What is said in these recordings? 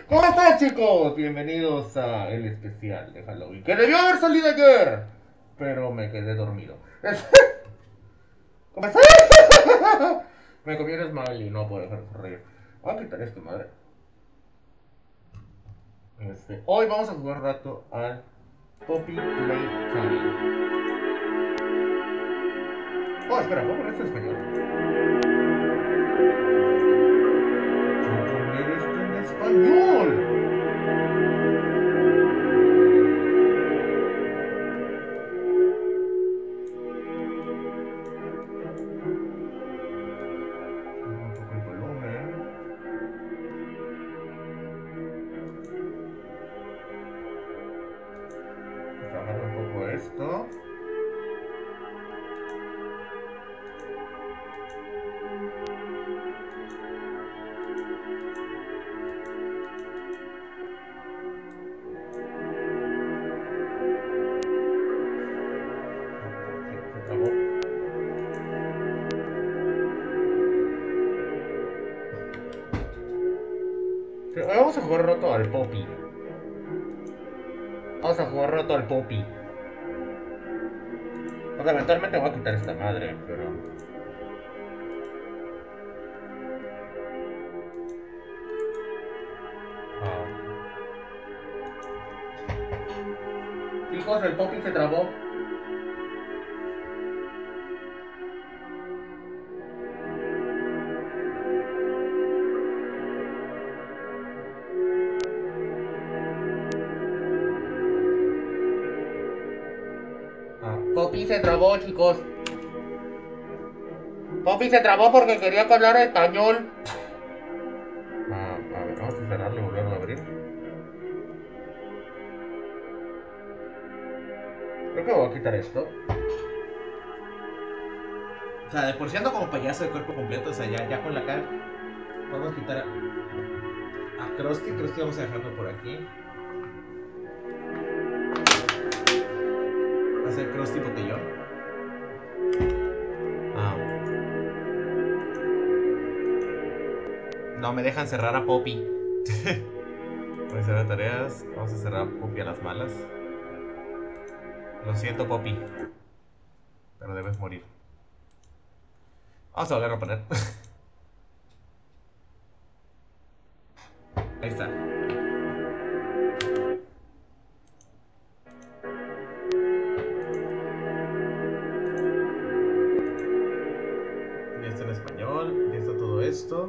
¿Cómo están, chicos? Bienvenidos a el especial de Halloween, que debió haber salido ayer, pero me quedé dormido. ¿Cómo estás? Me comí un smile y no puedo dejar de reír. Voy a quitar esto, madre. Hoy vamos a jugar un rato al Poppy Playtime. Oh, espera, ¿puedo poner esto en español? ¿Puedo poner esto en español? Un poco el volumen. Vamos a bajar un poco esto. Se trabó. Sí, hoy vamos a jugar rato al Poppy. Vamos a jugar rato al Poppy. O sea, eventualmente voy a quitar esta madre, pero... Chicos, el Poppy se trabó. Poppy se trabó, chicos. Poppy se trabó porque quería que hablara español. A ver, vamos a cerrarlo y volverlo a abrir. Creo que voy a quitar esto. O sea, de por sí ando como payaso de cuerpo completo. O sea, ya con la cara. Vamos a quitar a Krusty. Krusty vamos a dejarlo por aquí. Va a ser Krusty botellón. No me dejan cerrar a Poppy. Voy a cerrar tareas. Vamos a cerrar a Poppy a las malas. Lo siento, Poppy, pero debes morir. Vamos a volver a poner. Ahí está. Ya está en español. Ya está todo esto.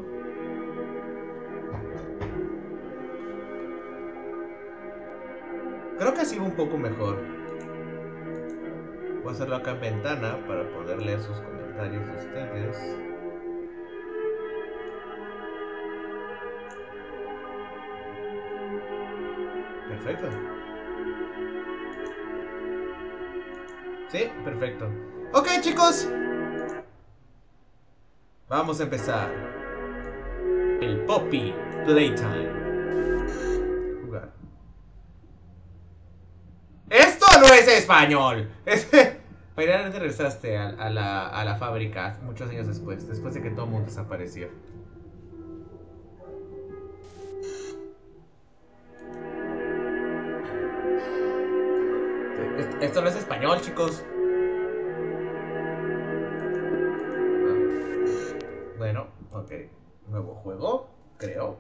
Creo que así va un poco mejor. Voy a hacerlo acá en ventana para poder leer sus comentarios de ustedes. Perfecto. Sí, perfecto. Ok, chicos. Vamos a empezar. El Poppy Playtime. Jugar. ¡Esto no es español! Finalmente regresaste a la fábrica muchos años después de que todo el mundo desapareció. Esto no es español, chicos. Bueno, ok. Nuevo juego, creo.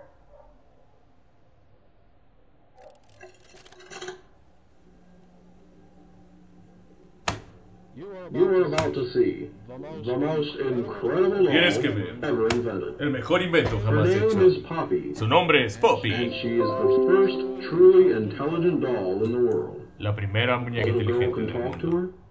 You are about to see the most incredible doll ever invented. El mejor invento Her jamás name hecho. is Poppy, Su nombre es and Poppy, she is the first truly intelligent doll in the world. la primera muñeca Other girl inteligente can del talk to mundo. her.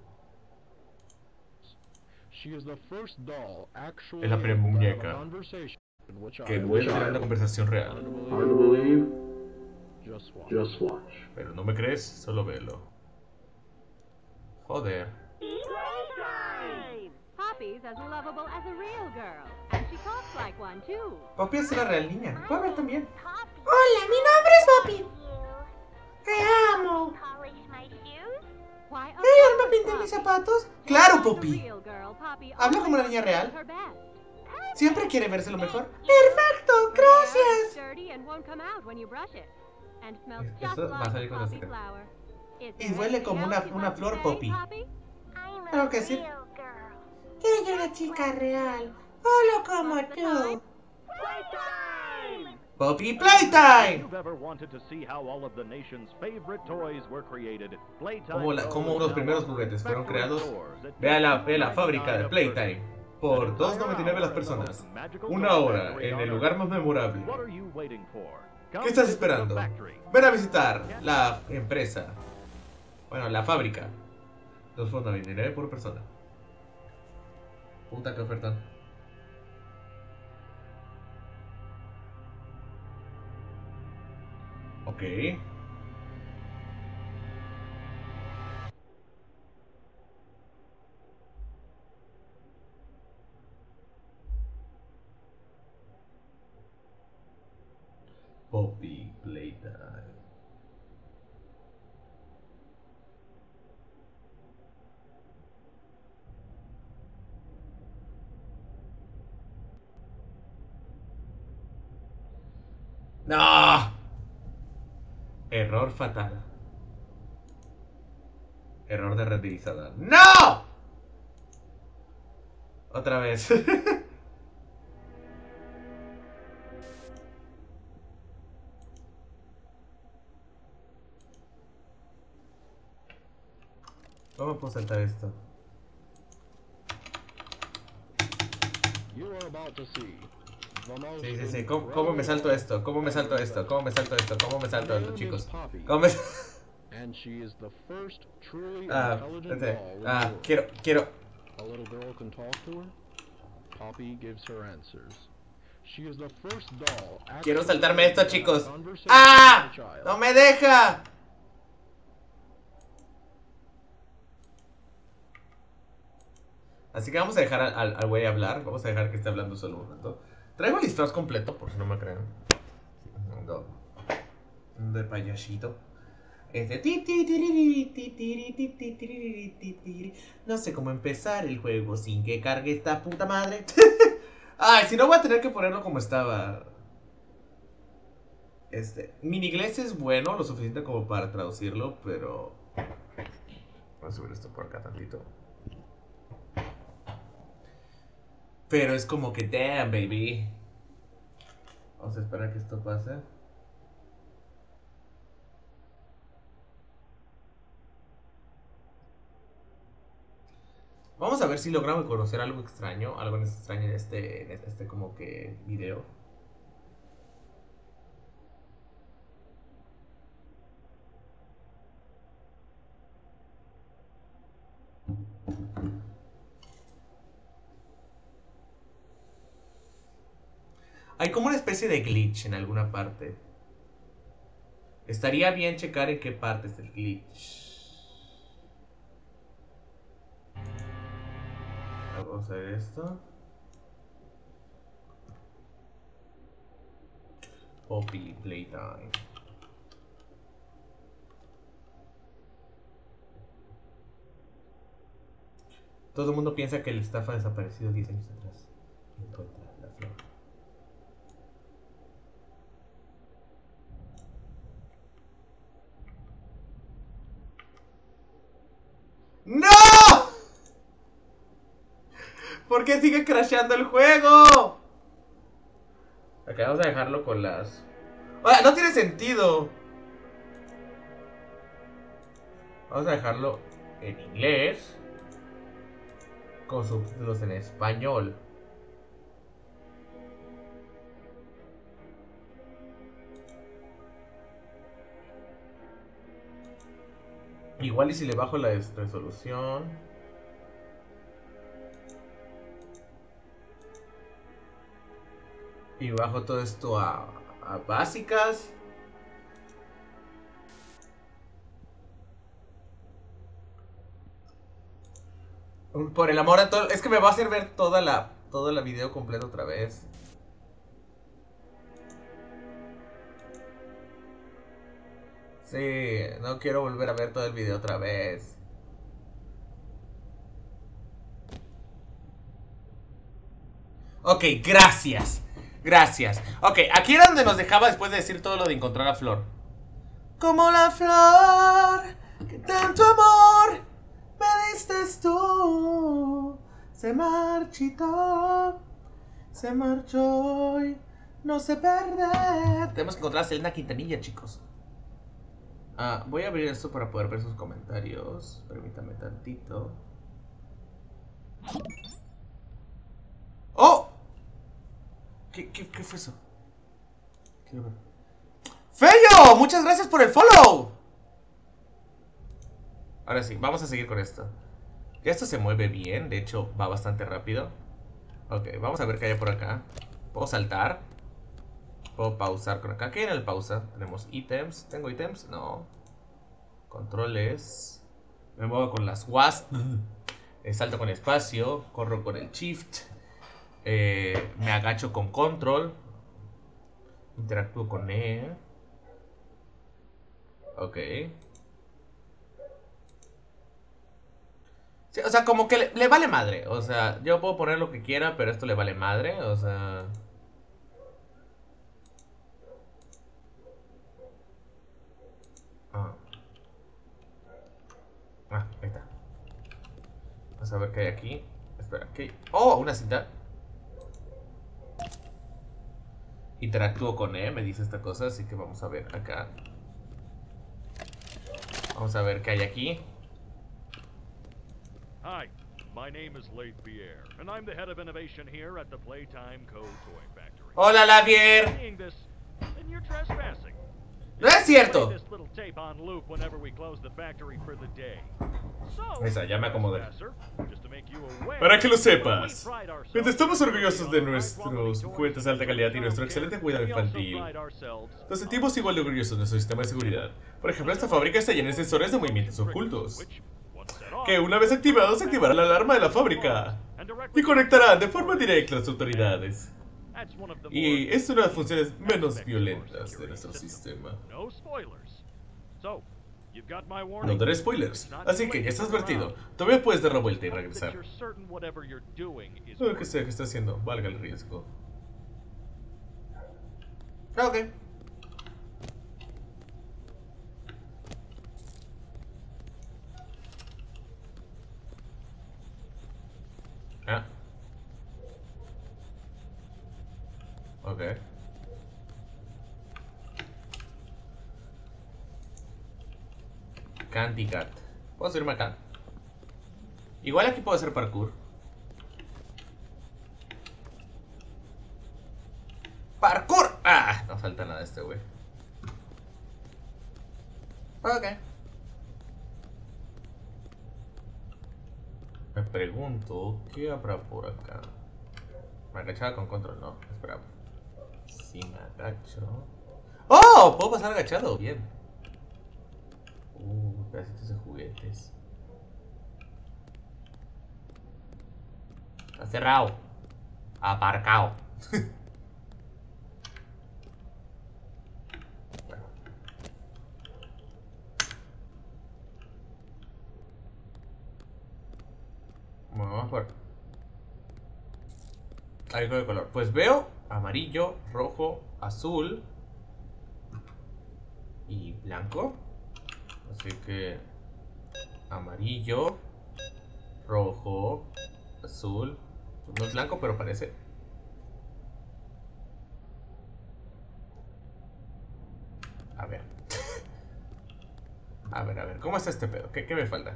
Es la primera muñeca que puede tener una conversación real. Hard to believe? Just watch. Pero no me crees, solo velo. Joder. Poppy's as lovable as a real girl, and she talks like one too. Poppy es una real niña. Puedo ver también. Hola, mi nombre es Poppy. Te amo. ¿Ella me pinta mis zapatos? ¡Claro, Poppy! Habla como una niña real. Siempre quiere verse lo mejor. Perfecto, gracias. dirty and won't come out when you brush it. And smells just Esto va a like salir a cuando poppy se flower. Is Y there huele anything como else you'd una like to flor say, poppy. Poppy? Claro que sí. Que soy una chica real. Hola como What's the tú. Poppy Playtime. You've ever wanted to see how all of the nation's favorite toys were created. Playtime Como los primeros juguetes fueron creados. Ve la fábrica de Playtime. Por $2.99 las personas. 1 hora en el lugar más memorable. ¿Qué estás esperando? Ven a visitar la empresa. Bueno, la fábrica. $2.99 por persona. Puta que oferta. Ok. Poppy Playtime. ¡No! Error fatal. Error de renderizador. ¡No! Otra vez. ¿Cómo puedo saltar esto? Sí. ¿Cómo me salto esto? ¿Cómo me salto esto? ¿Cómo me salto esto? ¿Cómo me salto esto, chicos? ¿Cómo me... quiero... Quiero saltarme esto, chicos. ¡Ah! ¡No me deja! Así que vamos a dejar al güey hablar. Vamos a dejar que esté hablando solo un momento. Traigo el disfraz completo, por si no me creen. De payasito. No sé cómo empezar el juego sin que cargue esta puta madre. Ay, si no voy a tener que ponerlo como estaba. Mi inglés es bueno, lo suficiente como para traducirlo, pero... Voy a subir esto por acá tantito. Pero es como que, damn, baby. Vamos a esperar a que esto pase. Vamos a ver si logramos conocer algo extraño en este como que video. Hay como una especie de glitch en alguna parte. Estaría bien checar en qué parte es el glitch. Vamos a ver esto. Poppy Playtime. Todo el mundo piensa que el staff ha desaparecido 10 años atrás. Encuentra la flor. ¡No! ¿Por qué sigue crasheando el juego? Ok, vamos a dejarlo con las... ¡Ah, no tiene sentido! Vamos a dejarlo en inglés con subtítulos en español. Igual y si le bajo la resolución. Y bajo todo esto a básicas. Por el amor a todo. Es que me va a hacer ver toda la video completa otra vez. Sí, no quiero volver a ver todo el video otra vez. Ok, gracias. Gracias. Ok, aquí era donde nos dejaba después de decir todo lo de encontrar la flor. Como la flor que tanto amor me diste tú. Se marchitó, se marchó y no se perder. Tenemos que encontrar a Selena Quintanilla, chicos. Voy a abrir esto para poder ver sus comentarios. Permítame tantito. ¡Oh! ¿Qué fue eso? Quiero ver. ¡Fello! ¡Muchas gracias por el follow! Ahora sí, vamos a seguir con esto. Esto se mueve bien, de hecho va bastante rápido. Ok, vamos a ver qué hay por acá. ¿Puedo saltar? ¿Puedo pausar con acá? ¿Qué hay en el pausa? Tenemos ítems. ¿Tengo ítems? No. Controles. Me muevo con las WASD. Salto con espacio. Corro con el shift. Me agacho con control. Interactúo con E. Ok. Sí, o sea, como que le vale madre. O sea, yo puedo poner lo que quiera, pero esto le vale madre. O sea... ahí está. Vamos a ver qué hay aquí. Espera, ¿qué hay? ¡Oh! Una cinta. Interactúo con E, me dice esta cosa, así que vamos a ver acá. Vamos a ver qué hay aquí. Hi, my name is Laith Pierre, and I'm the head of innovation here at the Playtime Co. Toy Factory. Hola, Lavier. Seeing this, then you're trespassing. No es cierto. Play this little tape on loop whenever we close the factory for the day. So, Esa, ya me acomodé. just to make you aware, Para que lo sepas, we pride ourselves mientras estamos orgullosos de on nuestros high-quality juguetes de alta calidad y nuestro excelente cuidado we also infantil, pride ourselves nos sentimos igual de orgullosos de nuestro sistema de seguridad. Por ejemplo, esta fábrica está llena de sensores de movimientos ocultos, which, once set off, que una vez activados activará la alarma de la fábrica y conectarán de forma directa a las autoridades. that's one of the Y more es una de las funciones menos violentas de nuestro sistema. no spoilers. So, you've got my No warning. daré spoilers, así que ya estás advertido. Todavía puedes dar la vuelta y regresar. You're certain whatever you're doing is Lo que sea que esté haciendo, valga el riesgo. Ok. Ok. Candy Cat. Puedo subirme acá. Igual aquí puedo hacer parkour. ¡Parkour! ¡Ah! No falta nada de este güey. Ok. Me pregunto, ¿qué habrá por acá? Me agachaba con control, no, espera. Si me agacho... ¡Oh! Puedo pasar agachado, bien. Pedacitos de juguetes. Está cerrado. Aparcado. Bueno, vamos por... Algo de color. Pues veo amarillo, rojo, azul y blanco. Así que amarillo, rojo, azul. No es blanco, pero parece. A ver. A ver. ¿Cómo está este pedo? ¿Qué me falta?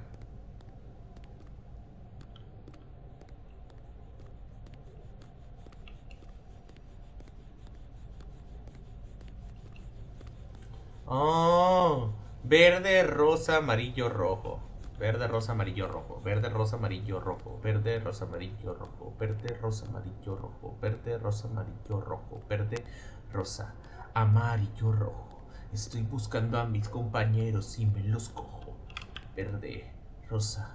Oh, verde, rosa, amarillo, rojo. Verde, rosa, amarillo, rojo. Verde, rosa, amarillo, rojo. Verde, rosa, amarillo, rojo. Verde, rosa, amarillo, rojo. Verde, rosa, amarillo, rojo. Verde, rosa, amarillo, rojo. Estoy buscando a mis compañeros y me los cojo. Verde, rosa.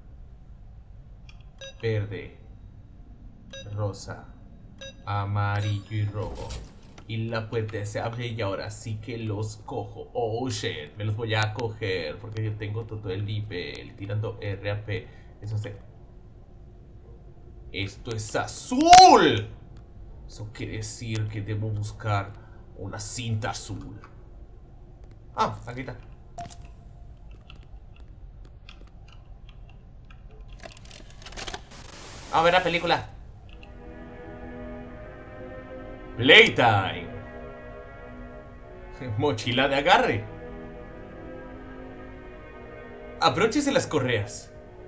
Verde, rosa, amarillo y rojo. Y la puerta se abre y ahora sí que los cojo. Oh shit, me los voy a coger porque yo tengo todo el nivel. Tirando RAP. Eso sé. Esto es azul. Eso quiere decir que debo buscar una cinta azul. Ah, aquí está. A ver la película. Playtime. Mochila de agarre. Abróchese las correas.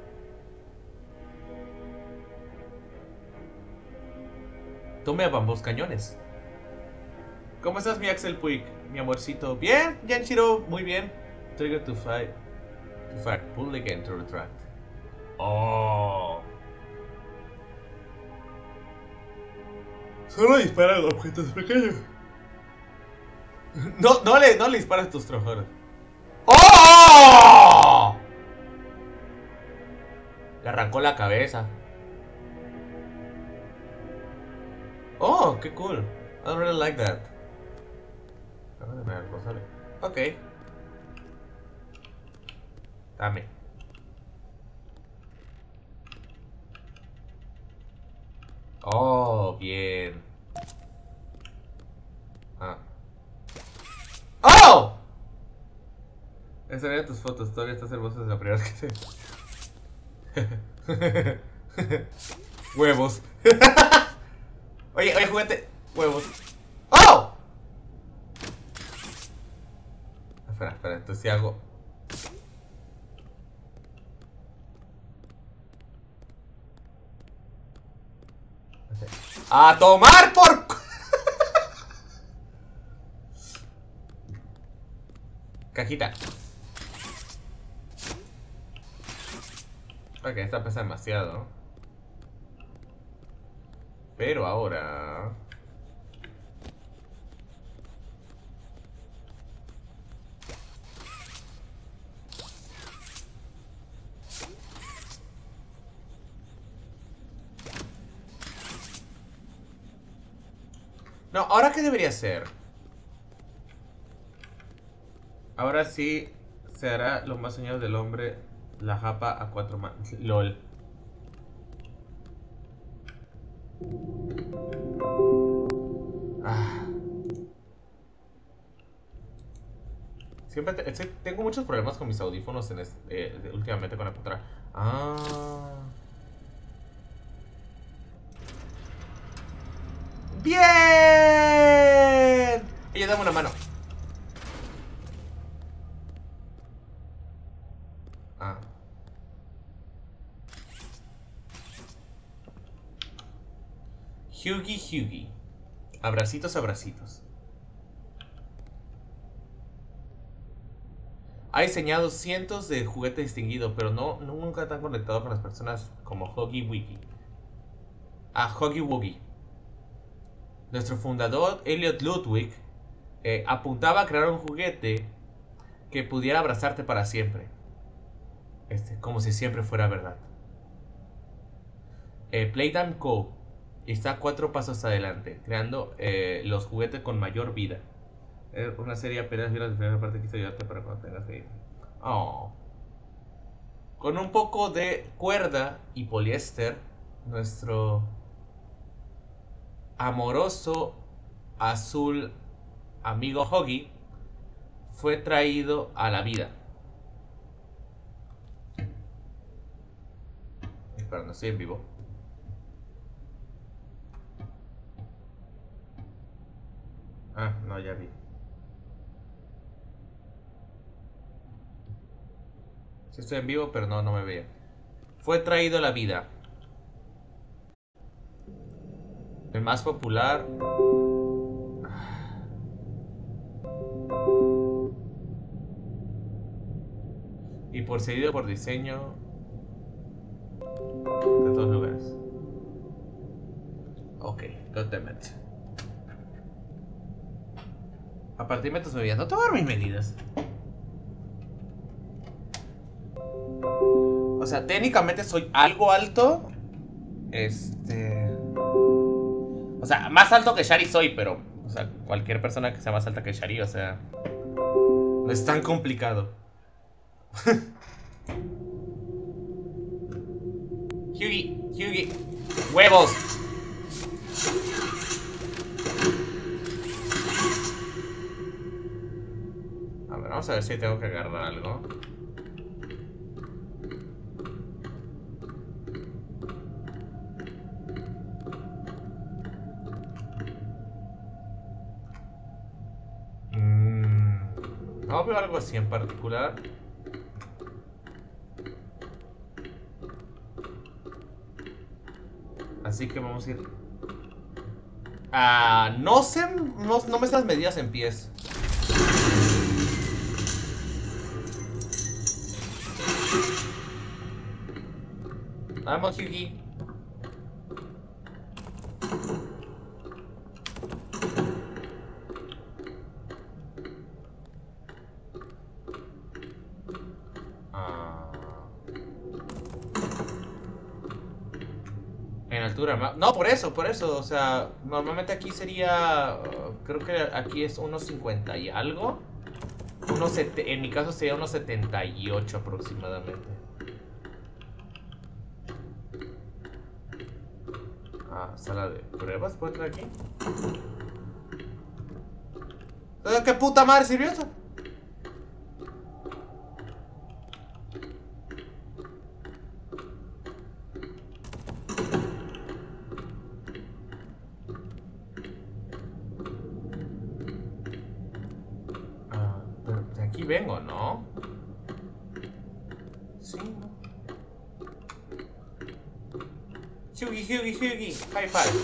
Tome ambos cañones. ¿Cómo estás, mi Axel Puig? Mi amorcito. Bien, Yanshiro, muy bien. Trigger to fire. Pull again to retract. Oh. Solo dispara a objetos pequeños. No le disparas a tus trabajadores. ¡Oh! Le arrancó la cabeza. Oh, qué cool. I don't really like that. Ok. Dame. Oh, bien. Ah. ¡Oh! Esa era tus fotos. Todavía estás hermosa desde la primera vez que te... Huevos. Oye, juguete. Huevos. ¡Oh! Espera, entonces si hago... ¡A tomar por... Cajita. Ok, esta pesa demasiado. Pero ahora... No, ¿ahora qué debería hacer? Ahora sí se hará lo más soñado del hombre, la japa a 4 manos. LOL. Ah. Siempre tengo muchos problemas con mis audífonos en últimamente con la contra. Ah. ¡Bien! Ella, dame una mano. Ah. Hughie. Abracitos, abracitos. Ha diseñado cientos de juguetes distinguidos, pero nunca tan conectado con las personas como Huggy Wuggy. Ah, Huggy Wuggy. Nuestro fundador, Elliot Ludwig, apuntaba a crear un juguete que pudiera abrazarte para siempre. Como si siempre fuera verdad. Playtime Co. está 4 pasos adelante, creando los juguetes con mayor vida. Una serie apenas vi la primera parte, quise ayudarte para cuando tengas que ir. Oh. Con un poco de cuerda y poliéster, nuestro amoroso azul amigo Huggy fue traído a la vida. Espera, no estoy en vivo. Ah, no, ya vi. Sí estoy en vivo, pero no me veía. Fue traído a la vida. El más popular. Y seguido por diseño de todos lugares. Ok, goddammit. A partir de tus medidas. No te voy a dar mis medidas. O sea, técnicamente soy algo alto. O sea, más alto que Shari soy, pero... O sea, cualquier persona que sea más alta que Shari, o sea... No es tan complicado. Hughie. ¡Huevos! A ver, vamos a ver si tengo que agarrar algo. No veo algo así en particular. Así que vamos a ir. No sé, no me sé las medidas en pies. Vamos, Hyugi. En altura, no, por eso, o sea, normalmente aquí sería, creo que aquí es unos 50 y algo. En mi caso sería unos 78 aproximadamente. Sala de pruebas, ¿puedo entrar aquí? ¿Qué puta madre sirvió eso? Pero de aquí vengo, ¿no? Sí, ¿no? Hyugi, high five.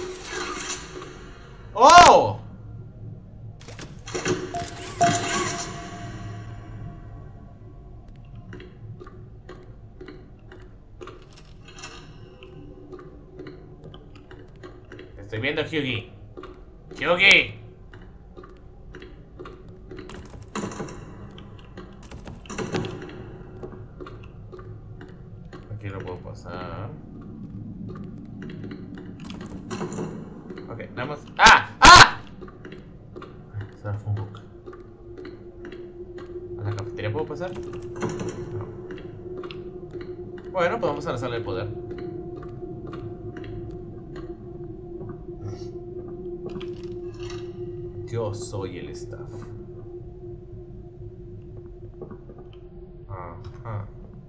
¡Oh! Te estoy viendo, Hyugi. ¡Hyugi! Aquí no puedo pasar. Ok, nada más. ¡Ah! Se fue un bug. ¿A la cafetería puedo pasar? No. Bueno, pues vamos a la sala del poder. Yo soy el staff. Ajá.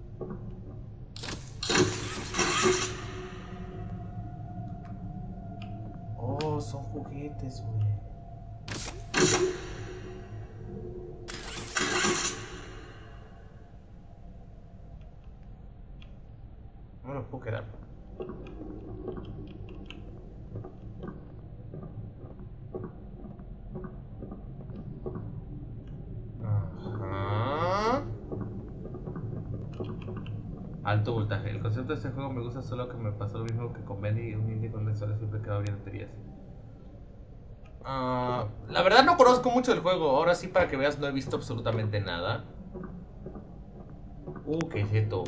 Oh, son juguetes, güey. No los puedo quedar. Ajá. Alto voltaje. El concepto de este juego me gusta, solo que me pasó lo mismo que con Bendy y un indie con solo siempre quedaba bien baterías. La verdad no conozco mucho del juego. Ahora sí, para que veas, no he visto absolutamente nada. ¿Qué es esto?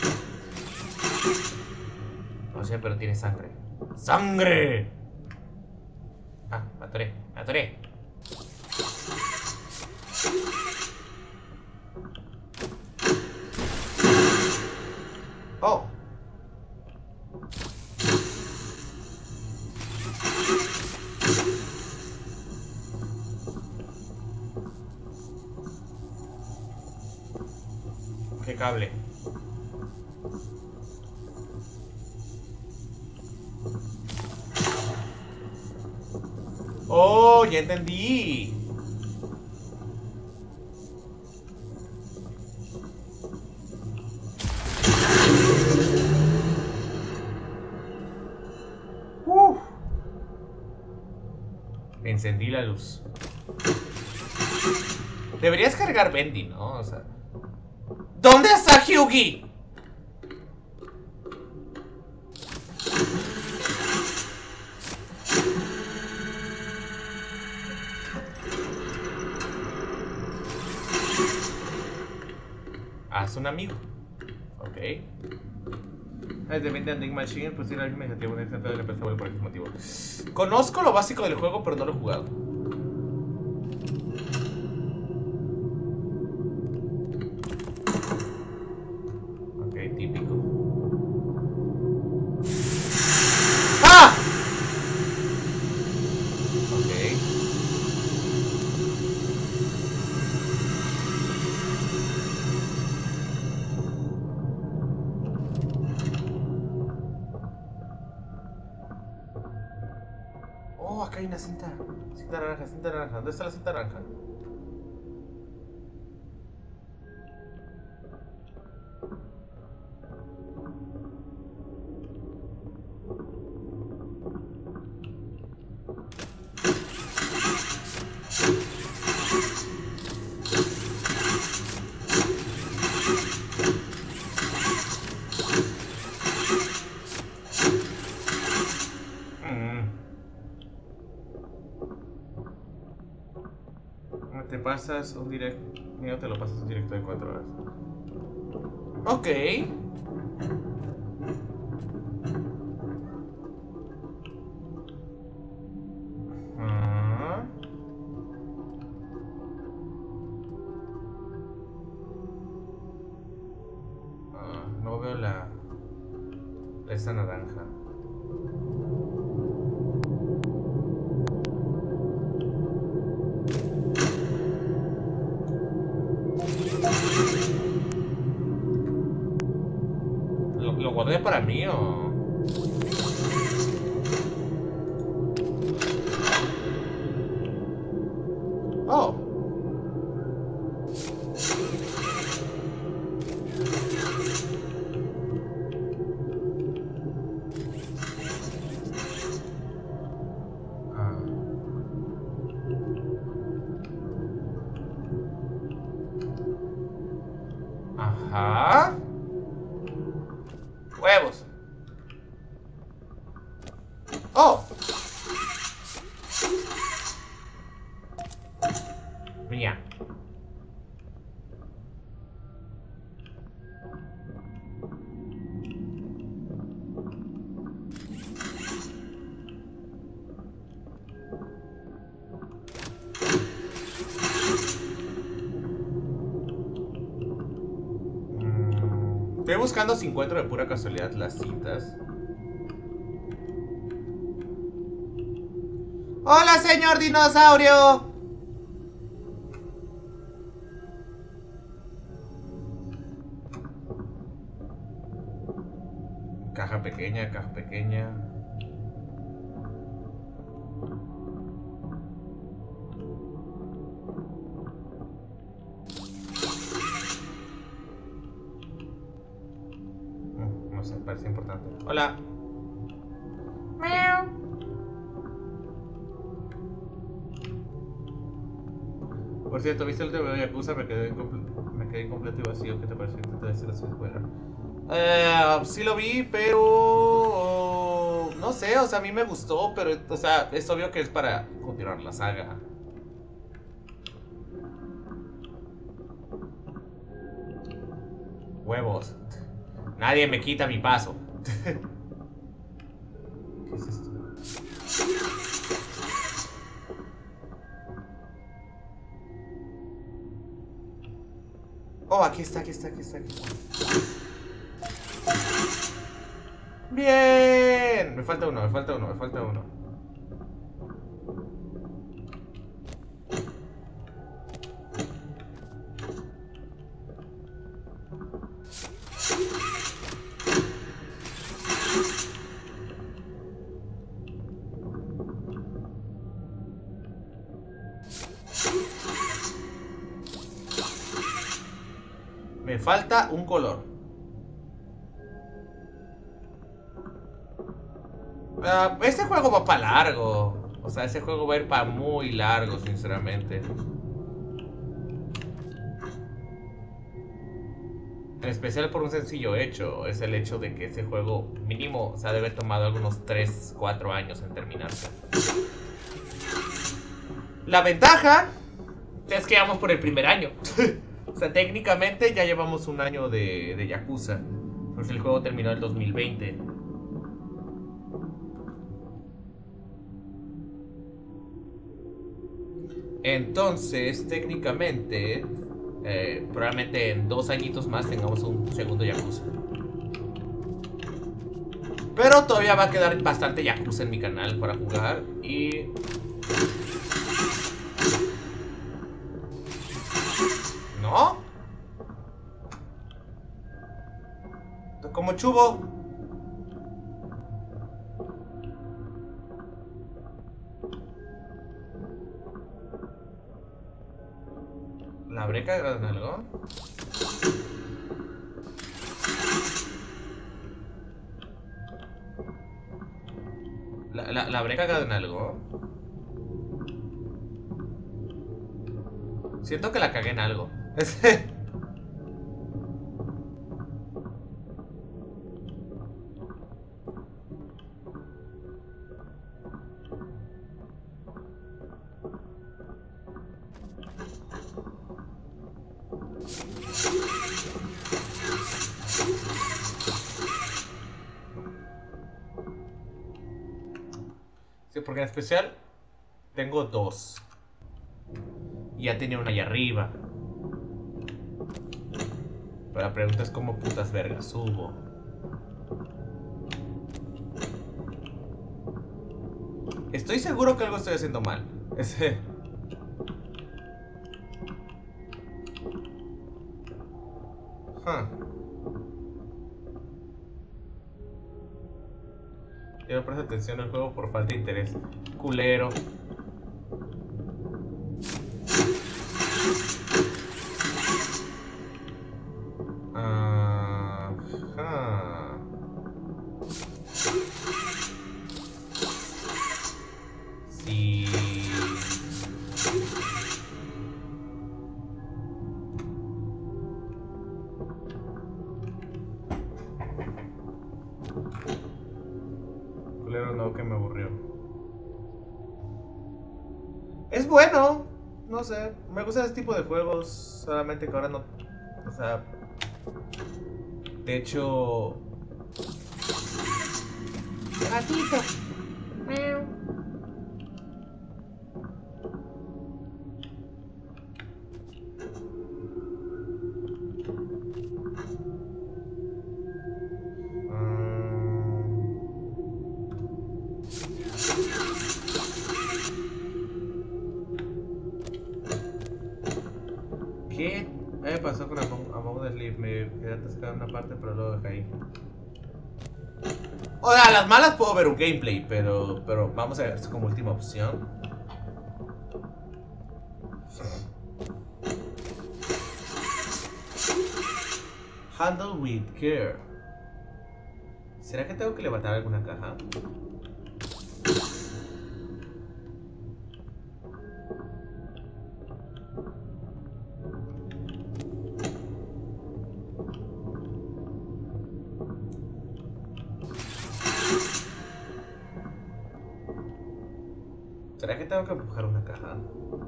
No sé, pero tiene sangre. ¡Sangre! Me atoré. Oh. ¿Qué cable? Oh, ya entendí. Encendí la luz. Deberías cargar Bendy, ¿no? O sea, ¿dónde está Hyugi? Haz un amigo. Ok. Es de Vending Machine, pues tiene algún iniciativa en el centro de la empresa por ese motivo. Conozco lo básico del juego, pero no lo he jugado. Ok, típico. ¡Ah! Ok. Acá hay una cinta. Cinta naranja, cinta naranja. ¿Dónde está la cinta naranja? Te pasas un directo. Mira, te lo pasas un directo de 4 horas. Ok. No veo esa naranja. ¿Lo guardé para mí o...? Oh. Ajá. Huevos. Oh. Mía. Estoy buscando si encuentro de pura casualidad las cintas. ¡Hola, señor dinosaurio! Caja pequeña, caja pequeña. No sé, parece importante. Hola. Miau. Por cierto, ¿viste el último Yakuza? Me quedé incompleto y vacío. ¿Qué te pareció? ¿Qué te decía la secuela? Sí lo vi, pero... no sé, o sea, a mí me gustó, pero, o sea, es obvio que es para continuar la saga. Huevos. Nadie me quita mi paso. ¿Qué es esto? Oh, aquí está, aquí está, aquí está, aquí está. Bien. Me falta uno, me falta uno, me falta uno. Me falta un color. Este juego va para largo. O sea, ese juego va a ir para muy largo, sinceramente. En especial por un sencillo hecho. Es el hecho de que ese juego mínimo, o sea, debe tomar algunos 3-4 años en terminarse. La ventaja es que vamos por el primer año. O sea, técnicamente ya llevamos un año de Yakuza. Pues el juego terminó en el 2020. Entonces, técnicamente, probablemente en 2 añitos más tengamos un segundo Yakuza. Pero todavía va a quedar bastante Yakuza en mi canal para jugar. Y... ¿no? Como chubo. ¿La habré cagado en algo? ¿La habré cagado en algo? Siento que la cagué en algo. Sí, porque en especial tengo dos. Y ya tenía una allá arriba. Pero la pregunta es cómo putas vergas subo. Estoy seguro que algo estoy haciendo mal. Yo no presto atención al juego por falta de interés. Culero. Sí. Culero, no, que me aburrió. Es bueno. No sé. Me gusta ese tipo de juegos. Solamente que ahora no. O sea. De hecho. Gatito. Miau. ¿Qué me pasó con Among the Sleep? Me quedé atascado en una parte, pero luego dejé ahí. O sea, a las malas puedo ver un gameplay, pero vamos a ver esto como última opción. Handle with care. ¿Será que tengo que levantar alguna caja? ¿Será que tengo que empujar una caja?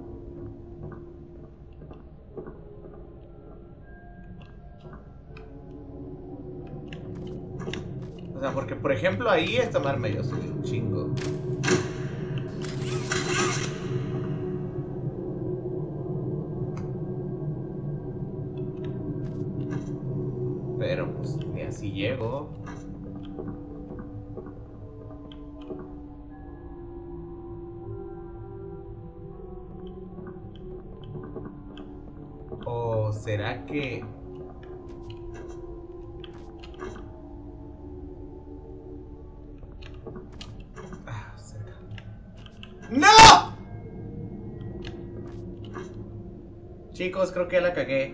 O sea, porque por ejemplo ahí esta madre medio subió un chingo. Pero pues ni así llego. ¿O será que...? Ah, cerca. ¡No! Chicos, creo que ya la cagué.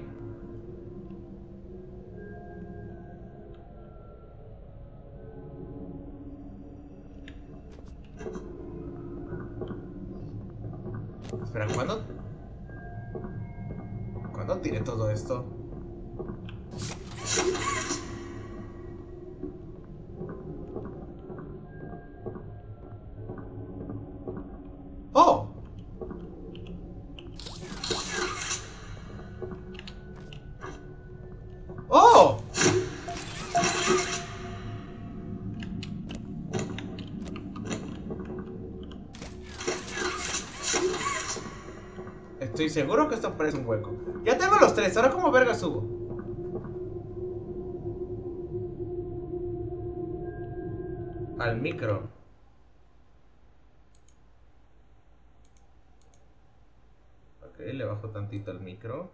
Espera, ¿cuándo tiré todo esto? ¡Oh! ¡Oh! Estoy seguro que esto parece un hueco. Ya tengo los tres, ahora cómo verga subo. Al micro. Ok, le bajo tantito al micro.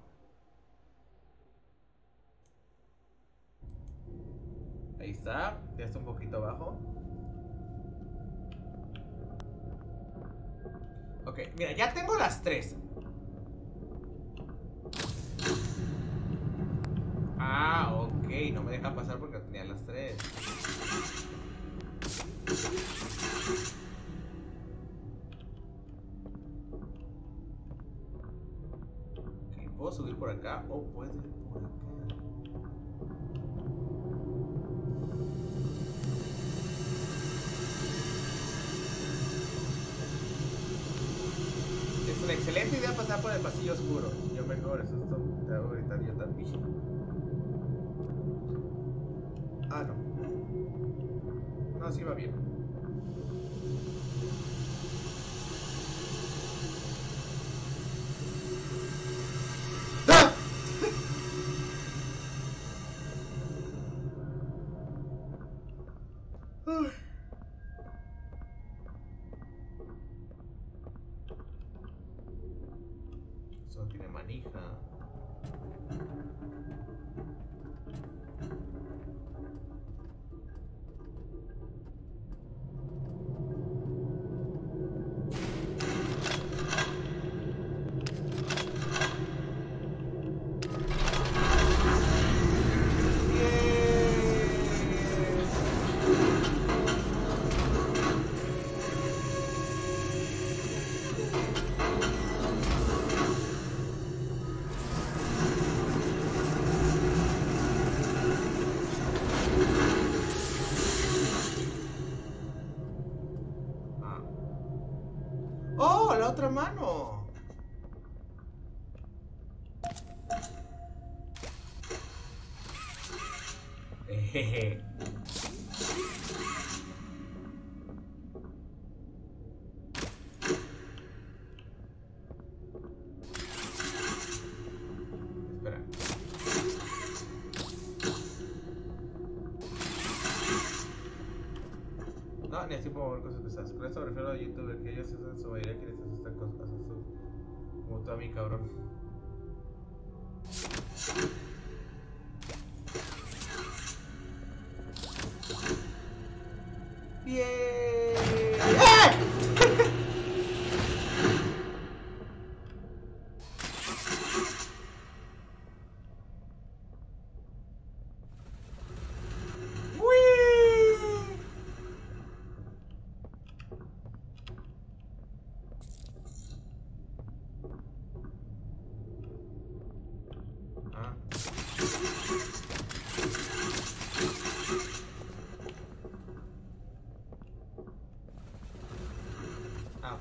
Ahí está, ya está un poquito abajo. Ok, mira, ya tengo las tres. deja pasar porque tenía las 3. Ok, puedo subir por acá o puedo ir por acá. Es una excelente idea pasar por el pasillo oscuro. Yo mejor, eso te hago gritar yo también. Ah, no. No, sí va bien. ¡Ah! Eso tiene manija. ¡Oh, la otra mano! Jejeje. Espera. No, ni así puedo mover cosas pesadas. Con esto me refiero a YouTuber, que ellos hacen su mayoría quienes hacen estas cosas. Como tú a mí, cabrón. Bien. ¡Ah! Ah.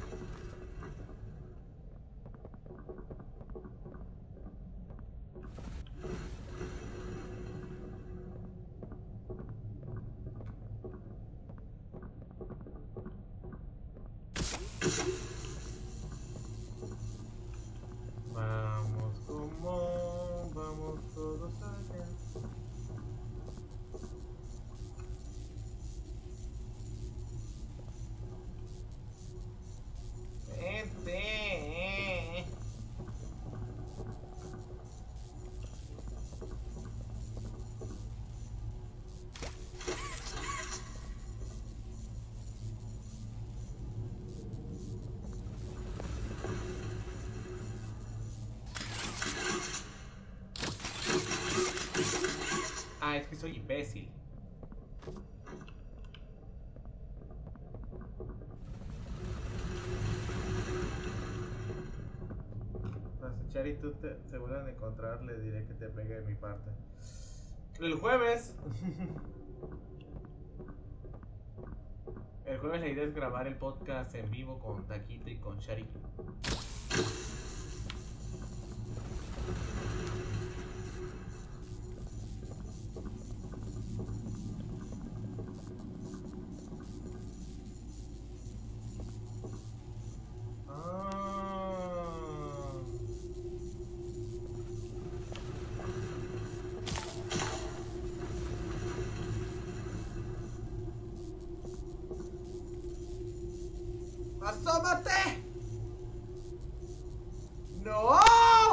Vamos como vamos todos allá. Vente. Ah, es que soy imbécil. Cuando Chari y tú se vuelvan a encontrar, le diré que te pegue de mi parte. El jueves. El jueves la idea es grabar el podcast en vivo con Taquito y con Shari. ¡Asómate! ¡No!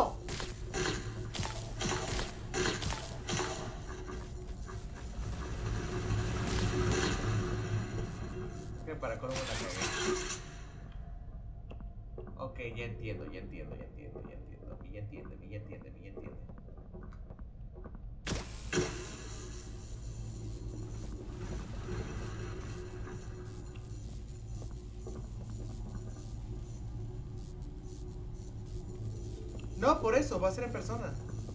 Que para colmo la cagué. Ok, ya entiendo. Y ya entiende. No, por eso, va a ser en persona.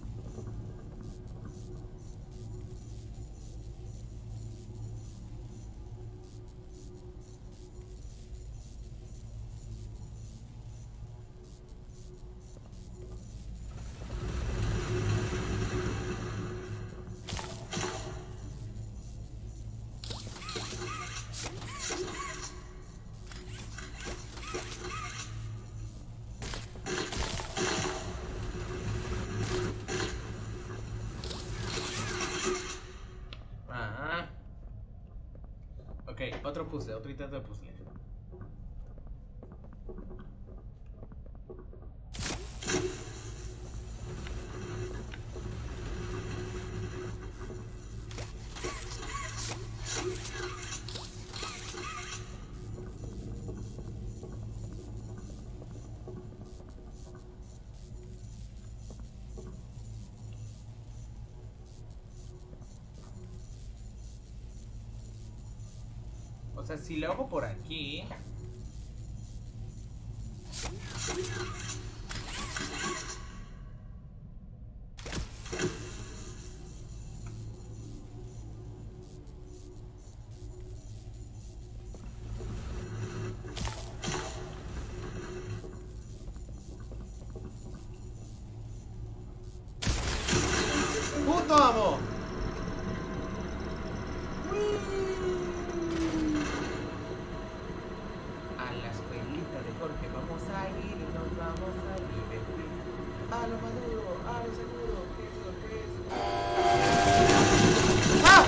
Ok, otro puzzle, otro intento de puzzle. O sea, si lo hago por aquí... ¡Puto amo! A la escuelita de Jorge vamos a ir y nos vamos a divertir. A lo maduro, a lo seguro, ¿qué es lo que es? ¡Ah!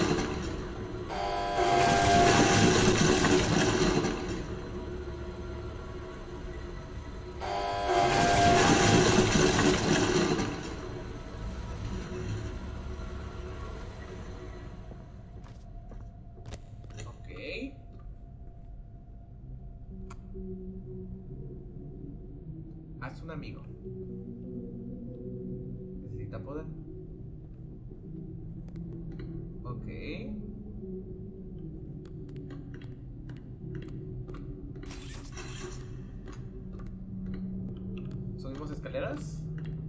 Haz un amigo. Necesita poder. Ok. ¿Subimos escaleras?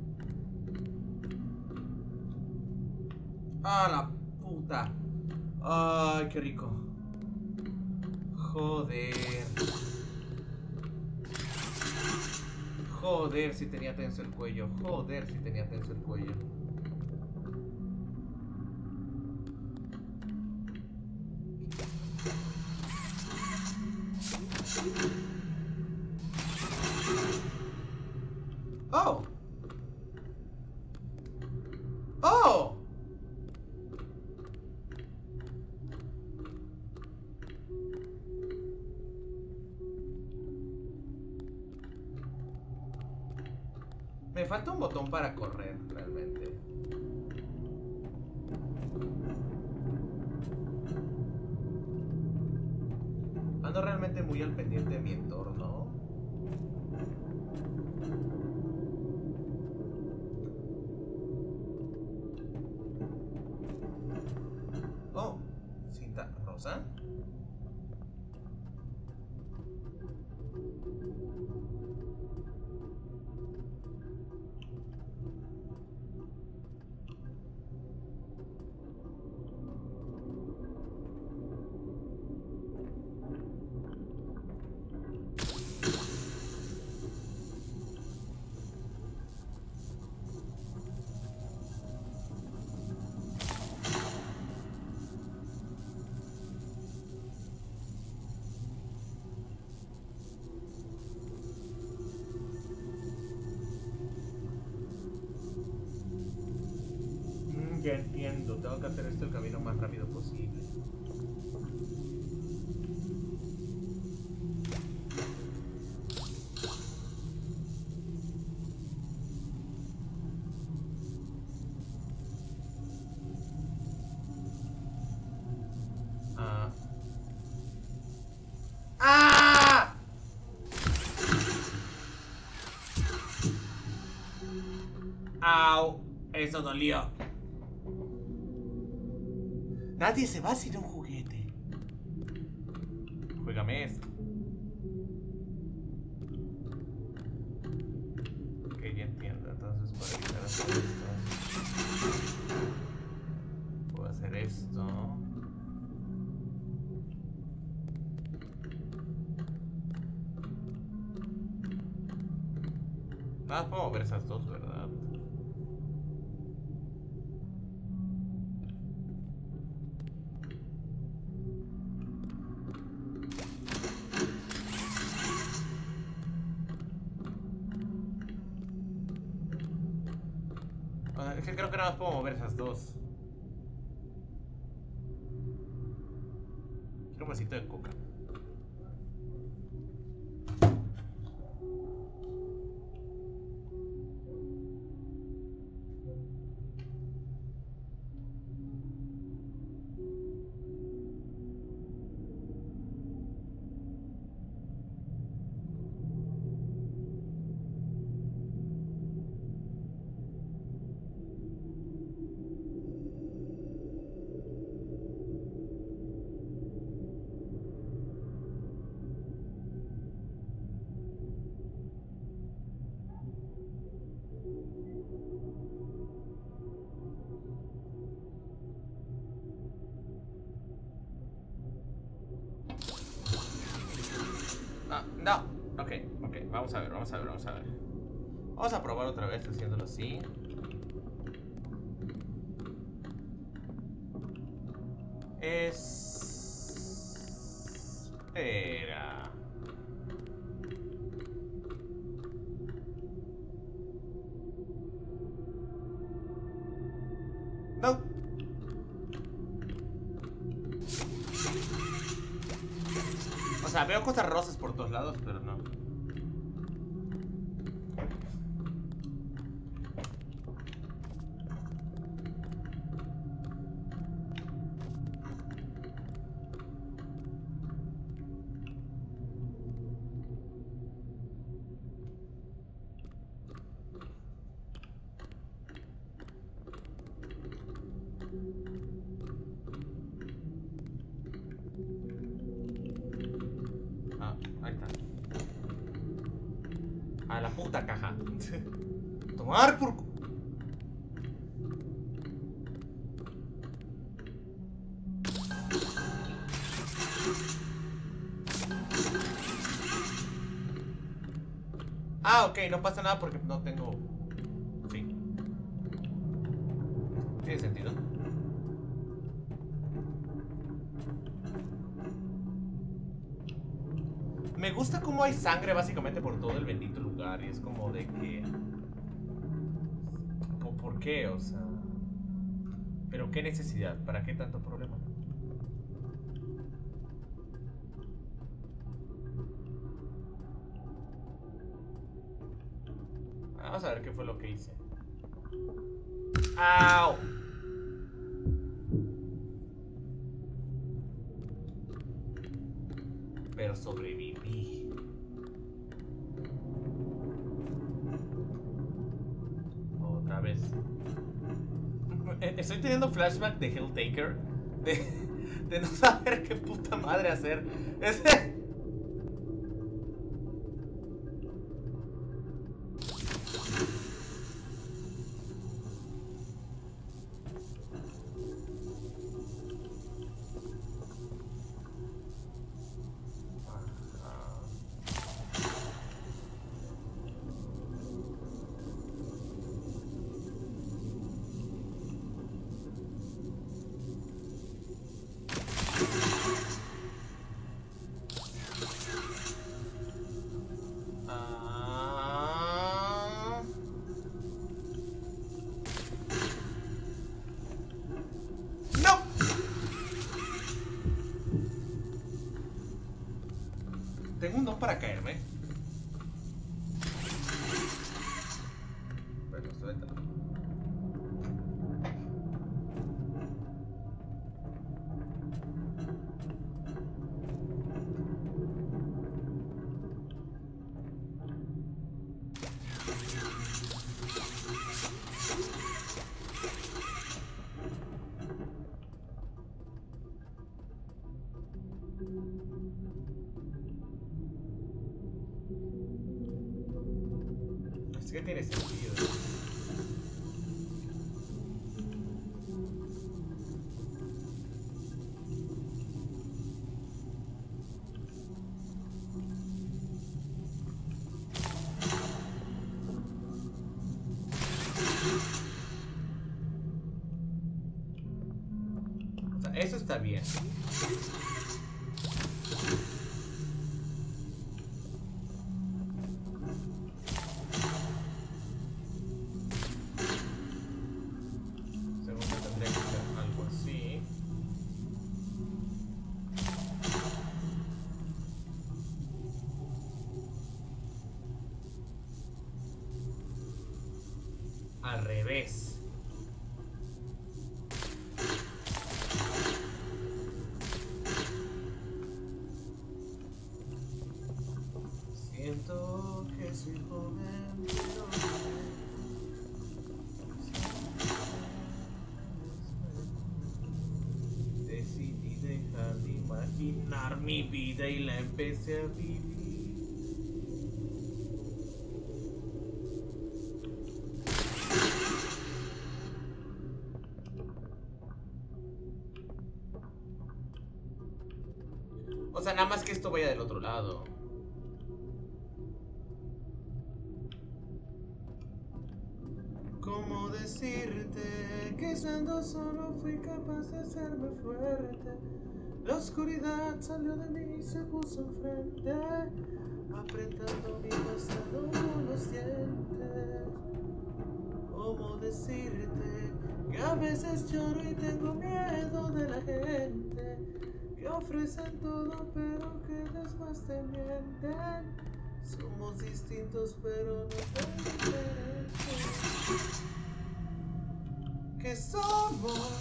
¡Ah, la puta! ¡Ay, qué rico! Joder. Joder, si tenía tenso el cuello. Joder, si tenía tenso el cuello. ¡Oh! ¡Oh! Me falta un botón para correr, realmente. Ando realmente muy al pendiente de mi entorno. Oh, cinta rosa. Ya entiendo, tengo que hacer esto el camino más rápido posible. ¡Ah! ¡Au! Eso dolió. Nadie se va sin un juguete. Juégame esto. Ok, ya entiendo. hacer esto. Puedo hacer esto. Nada, puedo mover esas dos, ¿verdad? Es que creo que nada más puedo mover esas dos. Quiero un vasito de coca. No, ok, vamos a ver. Vamos a probar otra vez haciéndolo así. Espera. No. O sea, veo cosas rosas por todos lados, pero no. Ahí está. A la puta caja. Tomar por... Ah, ok, no pasa nada porque no tengo... Sí. Tiene sentido. Me gusta cómo hay sangre básicamente por todo el bendito lugar. Y es como de que... ¿Por qué? O sea... ¿Pero qué necesidad? ¿Para qué tanto problema? Vamos a ver qué fue lo que hice. ¡Au! Pero sobreviví. Otra vez. Estoy teniendo flashback de Helltaker. De no saber qué puta madre hacer. Tengo un don para caerme. Bueno, suéltalo. Así que tiene sentido. eso está bien. Segundo tendría que ser algo así. Al revés. Siento que soy joven, pero decidí dejar de imaginar mi vida y la empecé a vivir. O sea, nada más que esto vaya del otro lado. ¿Cómo decirte que estando solo fui capaz de hacerme fuerte? La oscuridad salió de mí y se puso enfrente, apretando mi pasado con los dientes. ¿Cómo decirte que a veces lloro y tengo miedo de la gente? Que ofrecen todo pero que después te mienten. Somos distintos pero no tan diferentes. ¿Qué somos?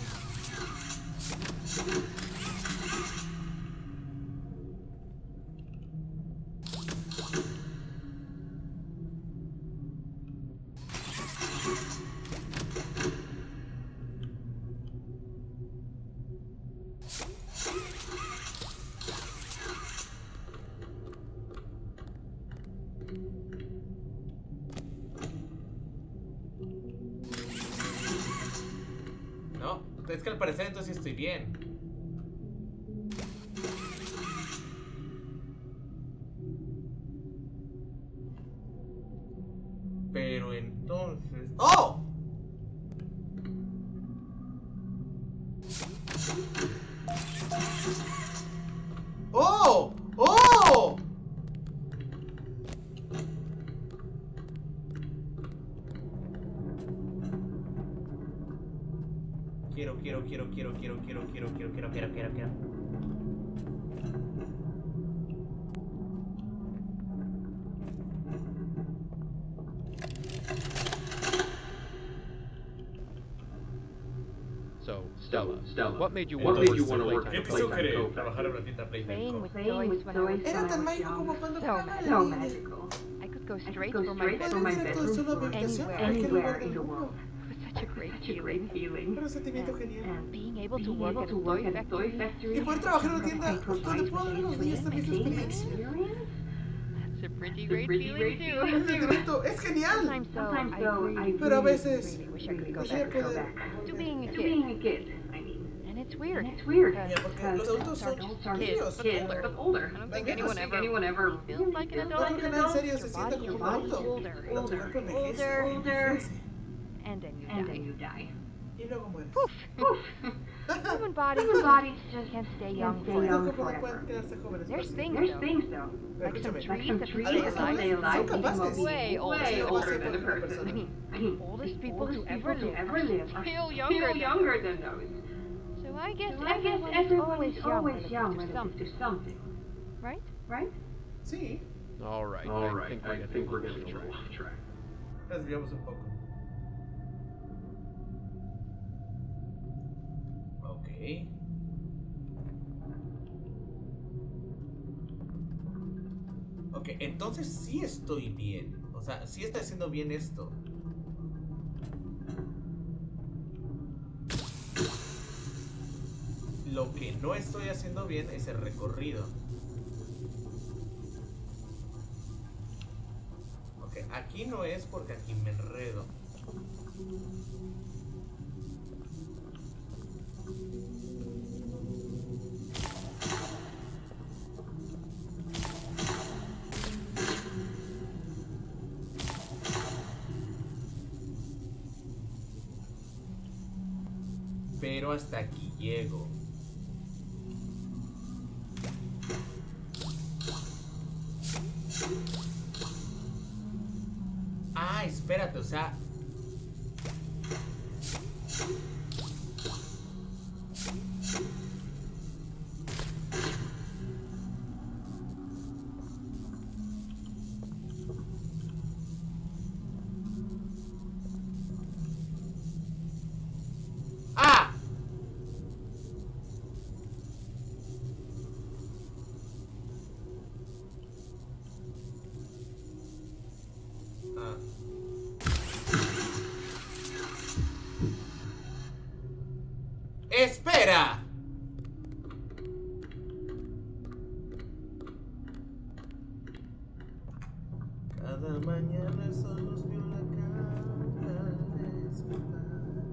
No, es que al parecer entonces estoy bien. Pero entonces... ¡Oh! ¡Oh! ¡Oh! Quiero. So, Stella, what made you What want made you to want to work work at ¿Qué the te hizo Playtime querer Co? trabajar en una tienda Playtime Playing Co? with toys when I was Era tan mágico young. como cuando So jugaba magical. de niño. I could go straight Go from my straight from my bedroom bedroom to floor anywhere. anywhere in the world. It was such a great feeling. Era un sentimiento genial. And being able to work at a toy factory, Y poder trabajar en una tienda donde puedo dar a los niños también su experiencia. that's a pretty great feeling El too. sentimiento es genial. Sometimes though, I really, Pero a veces really wish I could go quisiera back poder to being a volver. kid. And it's weird. Mira, porque los adultos son kids, niños. but older. I don't think anyone ever feels like an No adult. creo que nadie en serio se Your sienta body como un is adulto. older. Tu cuerpo envejece, envejece. And then you die. Y luego mueres. Human bodies just can't stay young Los forever. cuerpos no pueden quedarse jóvenes. There's para things siempre. though, like some Escúchame, trees that can algunos stay animales alive. son capaces Way de older llevarse por una persona. I mean, oldest people to ever live are still younger than those. So I guess everyone is always young relative to something. Right? Sí, All right, I think we're getting a little off track. desviamos un poco. Ok. Ok, entonces sí estoy bien. O sea, sí estoy haciendo bien esto. Lo que no estoy haciendo bien es el recorrido. Ok, aquí no es porque aquí me enredo. Pero hasta aquí llego. sea... ¡Ah! ¡Espera! Cada mañana el sol nos vio la cara al despertar.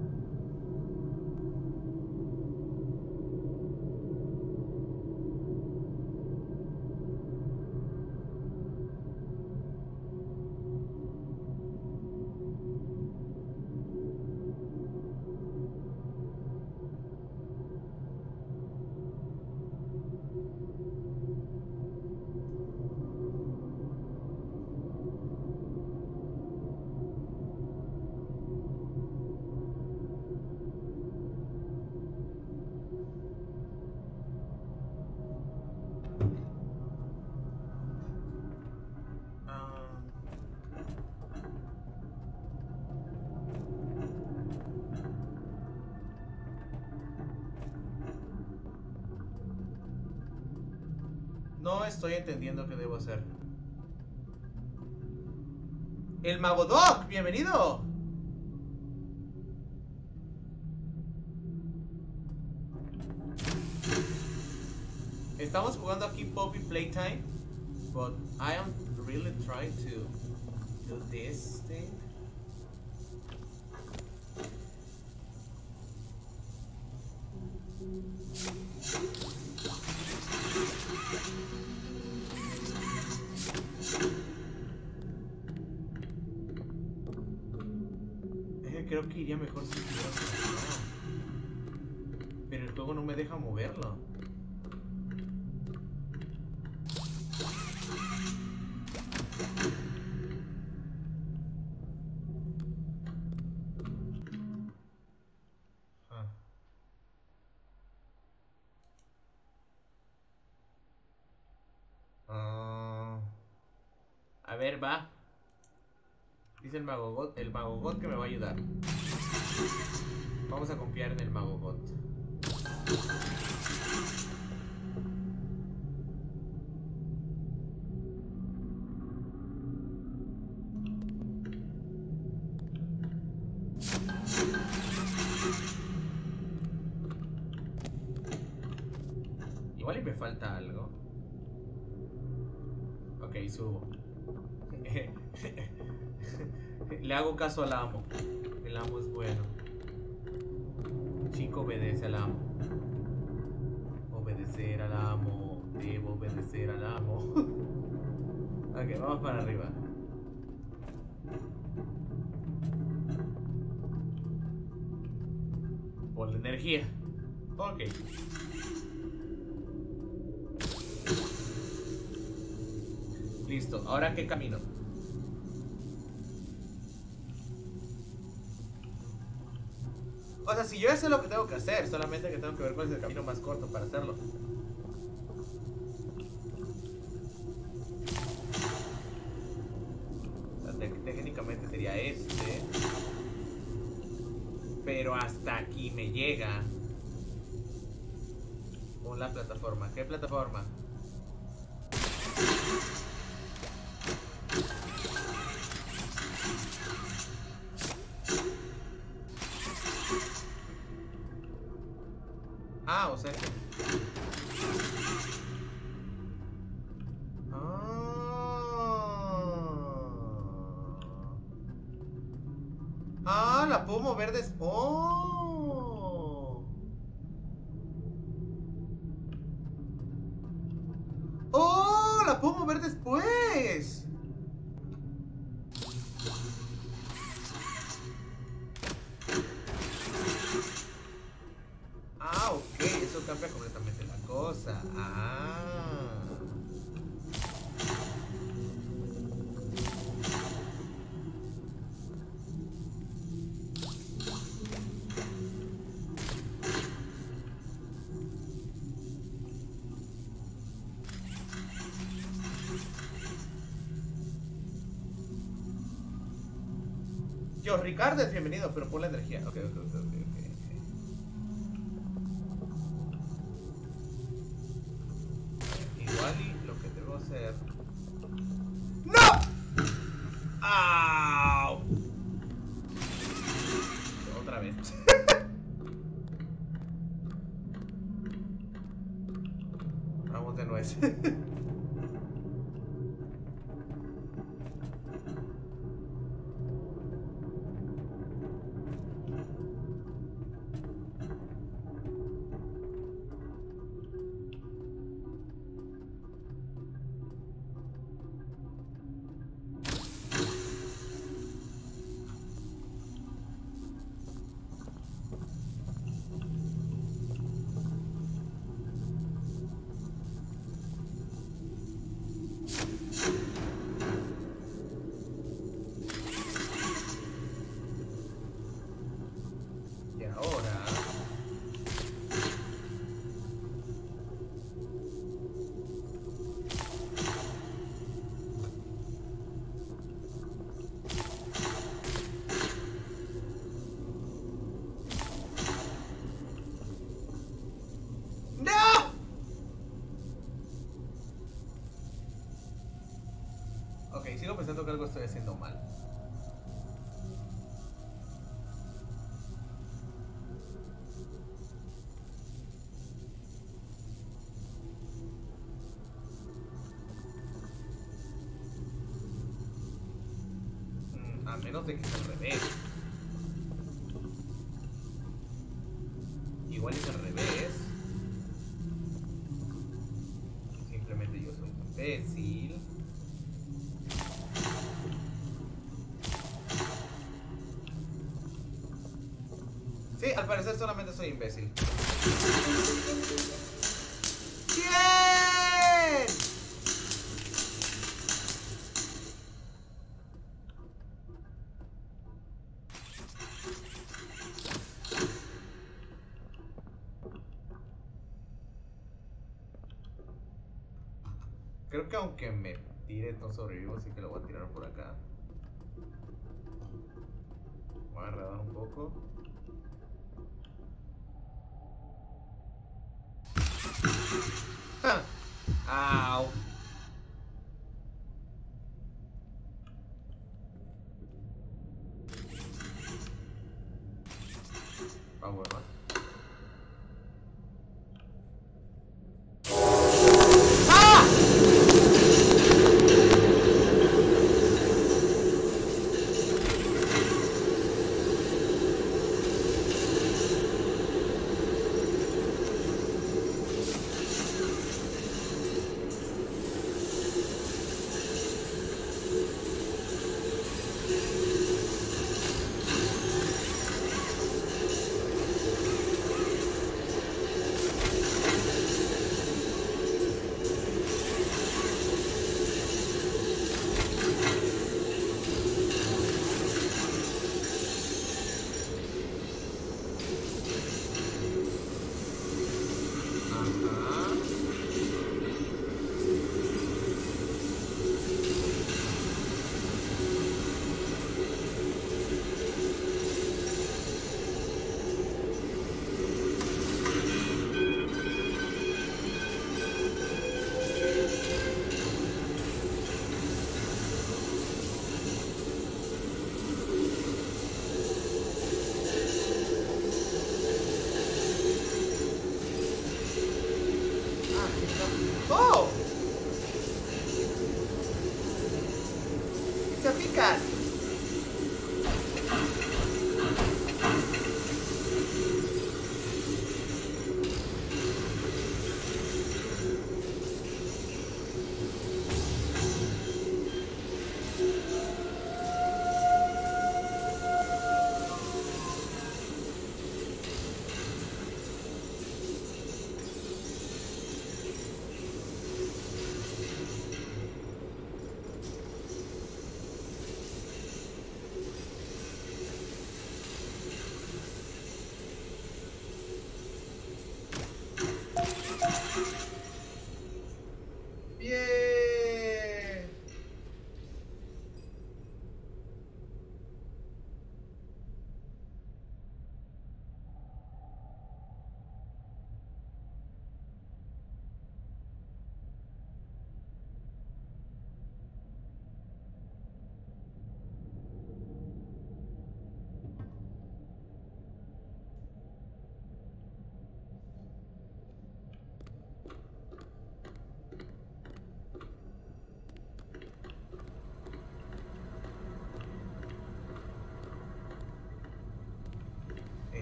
No estoy entendiendo qué debo hacer. ¡El Mago Doc! ¡Bienvenido! Estamos jugando aquí Poppy Playtime, but I am really trying to do this thing. Creo que iría mejor si tuviera control. Pero el juego no me deja moverlo. A ver, va. Dice el Mago God que me va a ayudar. Vamos a confiar en el Mago God. Igual y me falta algo. Ok, subo. Le hago caso al amo. El amo es bueno. Chico obedece al amo. Obedecer al amo. Debo obedecer al amo. Ok, vamos para arriba. Por la energía. Ok. Listo, ¿ahora qué camino? O sea, si yo ya sé lo que tengo que hacer, solamente que tengo que ver cuál es el camino más corto para hacerlo. O sea, técnicamente sería este. Pero hasta aquí me llega. Con la plataforma. ¿Qué plataforma? Ah, o sea que... Ah, la puedo mover después. ¡Oh! ¡Oh! La puedo mover después. Ah, ok, eso cambia completamente la cosa. Ah. Yo, Ricardo es bienvenido, pero por la energía. Ok. Igual y lo que debo hacer... ¡No! ¡Au! Otra vez. Vamos de nuez. Sigo pensando que algo estoy haciendo mal. A menos de que sea al revés. Igual es al revés. Simplemente yo soy un imbécil. Sí, al parecer solamente soy imbécil. ¡Bien! Creo que aunque me tire no sobrevivo, así que lo voy a tirar por acá. Voy a enredar un poco. ¡Ah! ¡Au! Vamos, ¿no?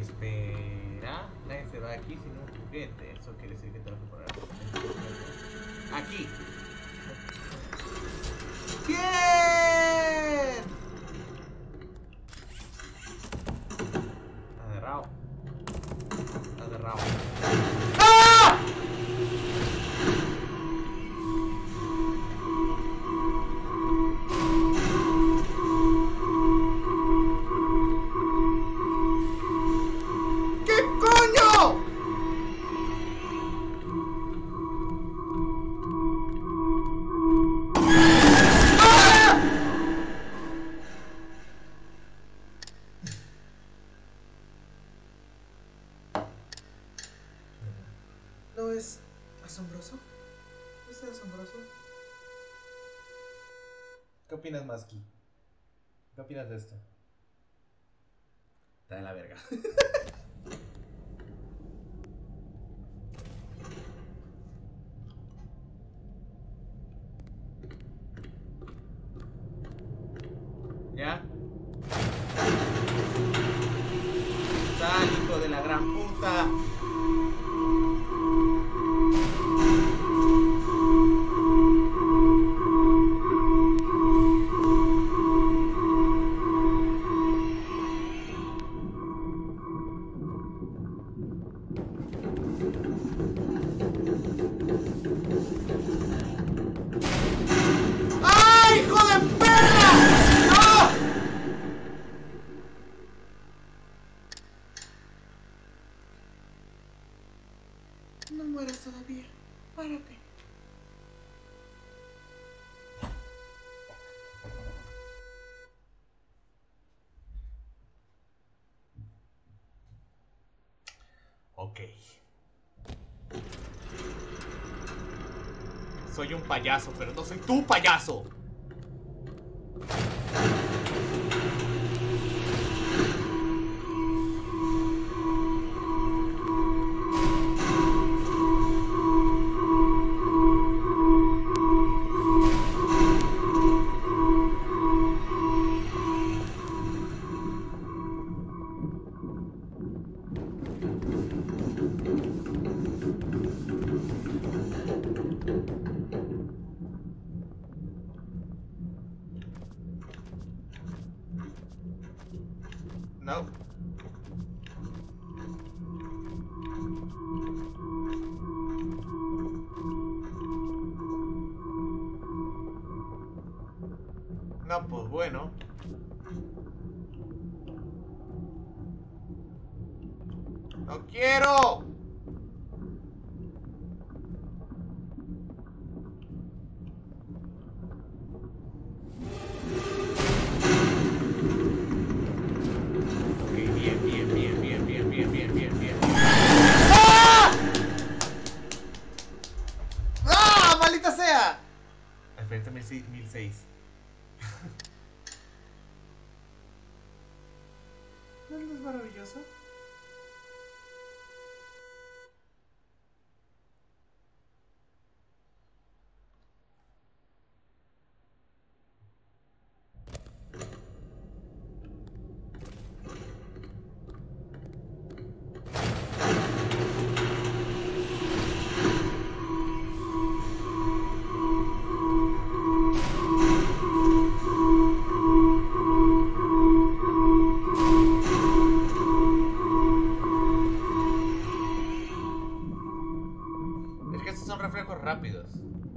Espera, nadie se va aquí sin un juguete. Eso quiere decir que tengo que poner aquí. ¡Bien! Agarrado. Agarrado. ¡Ah! ¿Qué coño? ¿No es asombroso? ¿No es asombroso? ¿Qué opinas, Maski? ¿Qué opinas de esto? Está de la verga. ¿Ya? Sal, hijo de la gran puta. ¡Ay, hijo de perra! ¡Ah! No mueras todavía. Párate. Ok. Soy un payaso, pero no soy tu payaso. No. No, pues bueno. ¡No quiero! ¡Ah! ¡Ah! ¡Maldita sea! Espérate, 1006. ¿No es maravilloso? Es que estos son reflejos rápidos.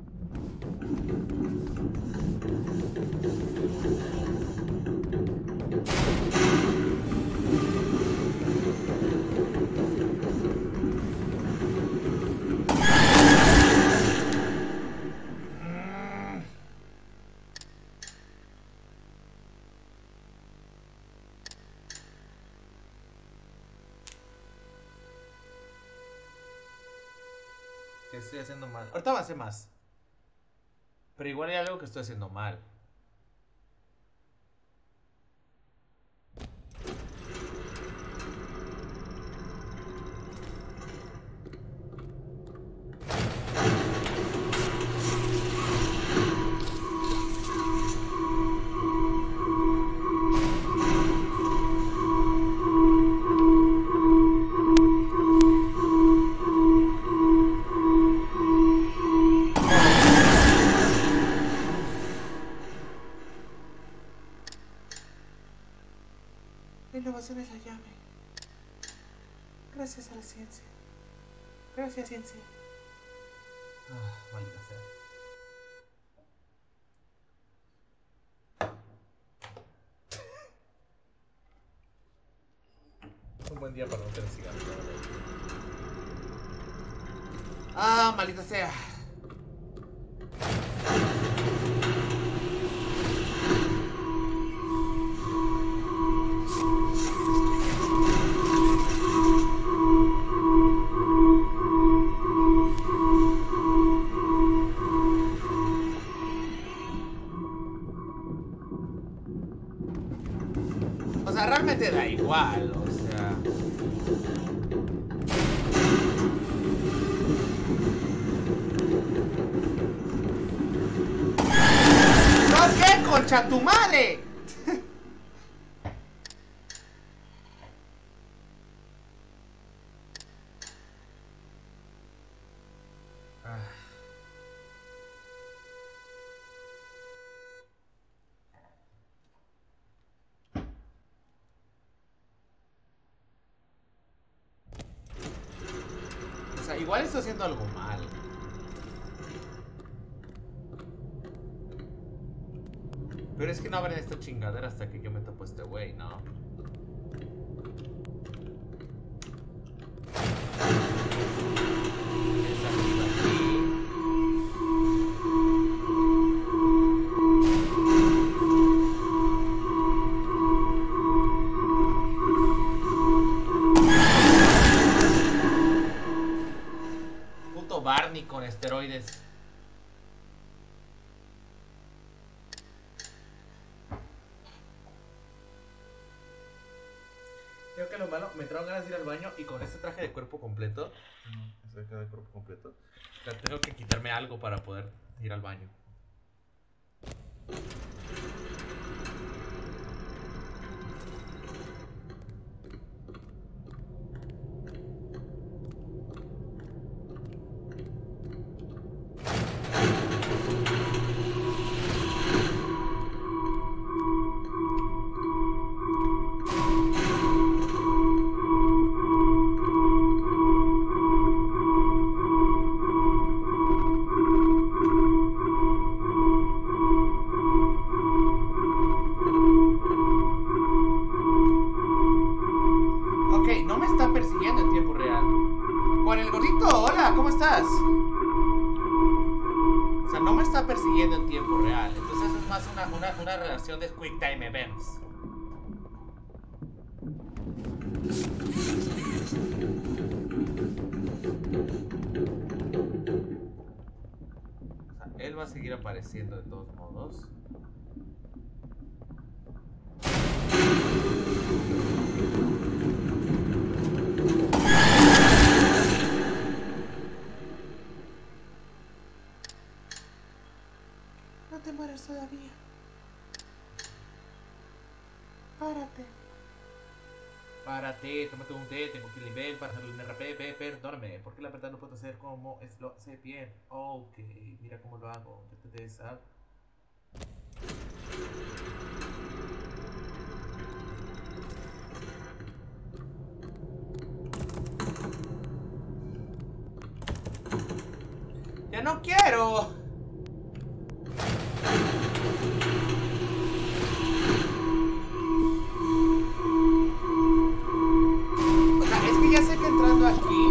¿Qué estoy haciendo mal? Ahorita avancé más. Pero igual hay algo que estoy haciendo mal. Gracias a la ciencia. Gracias, ciencia. Maldita sea. Es un buen día para no tener cigarros. Maldita sea. O sea, realmente da igual, o sea. ¿Por qué, concha tu madre? O sea, igual estoy haciendo algo mal. Pero es que no abren esta chingadera hasta que yo me topo este güey, ¿no? Desactiva aquí. Puto Barney con esteroides. Creo que lo malo, me entraron ganas de ir al baño y con este traje de cuerpo completo. Este traje de cuerpo completo. O sea, tengo que quitarme algo para poder ir al baño. Ok, no me está persiguiendo en tiempo real. Juan el Gordito, hola, ¿cómo estás? O sea, no me está persiguiendo en tiempo real. Entonces es más una relación de Quick Time Events. O sea, él va a seguir apareciendo de todos modos. No te mueres todavía. Párate. Párate, tómate un té, tengo que nivel para hacer el RP, perdóname. ¿Por qué la verdad no puedo hacer como es lo sé bien? Ok, mira cómo lo hago. Desde esa. ¡Ya no quiero! O sea, es que ya sé que entrando aquí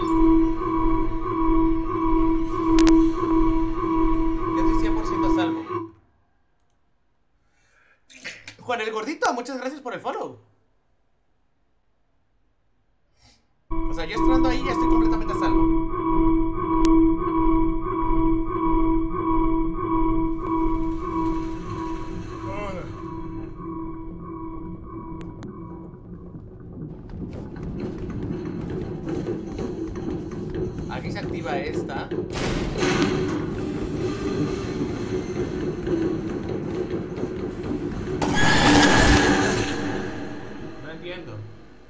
ya estoy 100% a salvo. Juan el Gordito, muchas gracias por el follow. O sea, yo entrando ahí ya estoy completamente a salvo. Aquí se activa esta. No entiendo.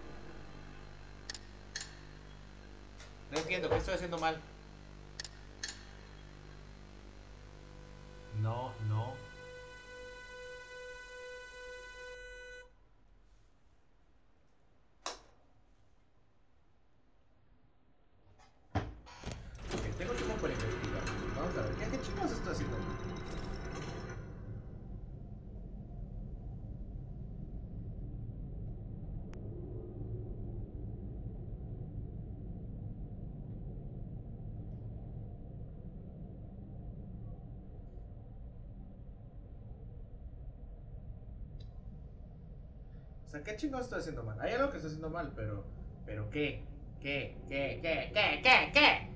No entiendo, ¿qué estoy haciendo mal? No, no. estoy haciendo mal? O sea, ¿qué chingados estoy haciendo mal? Hay algo que estoy haciendo mal, pero... ¿Pero qué? ¿Qué?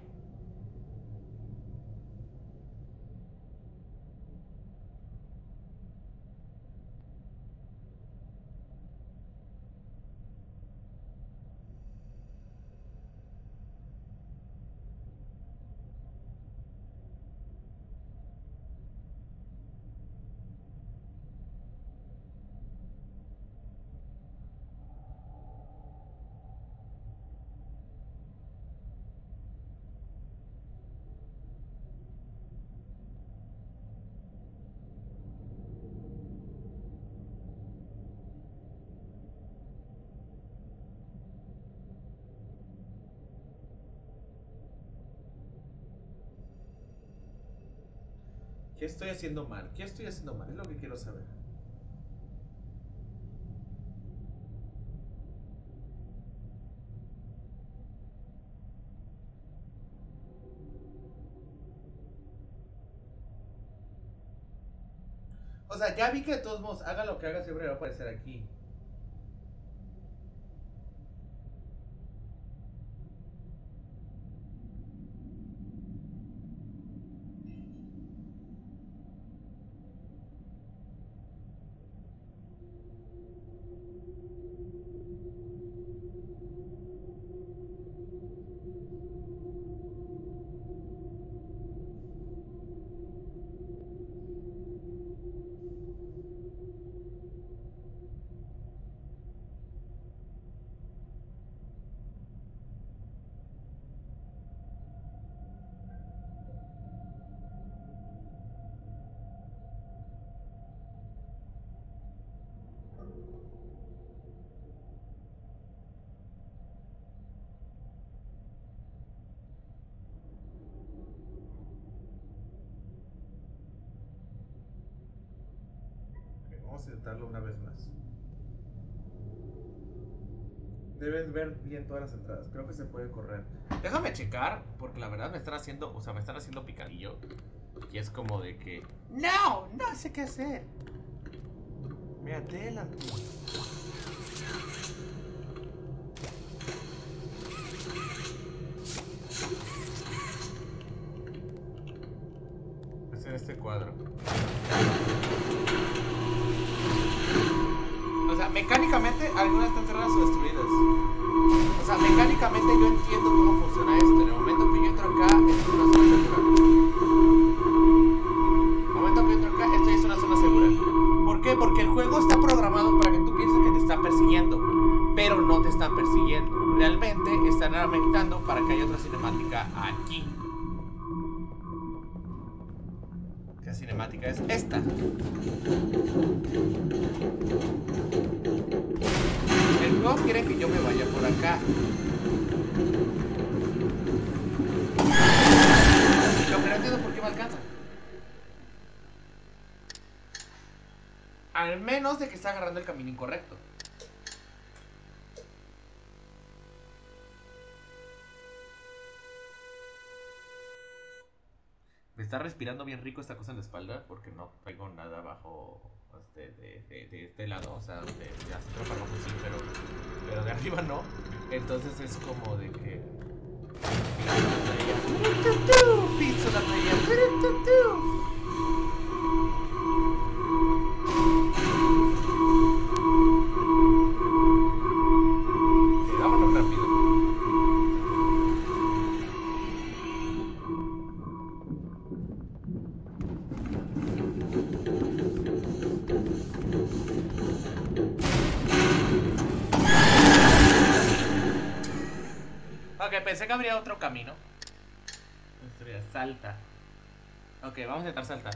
¿Qué estoy haciendo mal? ¿Qué estoy haciendo mal? Es lo que quiero saber. O sea, ya vi que de todos modos, haga lo que haga, siempre va a aparecer aquí. Vamos a intentarlo una vez más. Debes ver bien todas las entradas. Creo que se puede correr. Déjame checar, porque la verdad me están haciendo, o sea, me están haciendo picadillo. Y es como de que... ¡No! No sé qué hacer. Me adelanto. Hacer este cuadro. O sea, mecánicamente algunas están cerradas o destruidas. O sea, mecánicamente yo entiendo cómo funciona esto. En el momento que yo entro acá, esto es una zona segura. En el momento que yo entro acá, esto ya es una zona segura. ¿Por qué? Porque el juego está programado para que tú pienses que te están persiguiendo, pero no te están persiguiendo. Realmente están aumentando para que haya otra cinemática aquí. ¿Qué cinemática es esta? El juego quiere que yo me vaya por acá. Lo que no entiendo por qué me alcanza. Al menos de que está agarrando el camino incorrecto. Me está respirando bien rico esta cosa en la espalda porque no traigo nada abajo de este lado. O sea, de astro para abajo sí, pero de arriba no. Entonces es como de que... Pizza la traía. Vámonos rápido. Ok, pensé que habría otro camino. Salta. Ok, vamos a intentar saltar.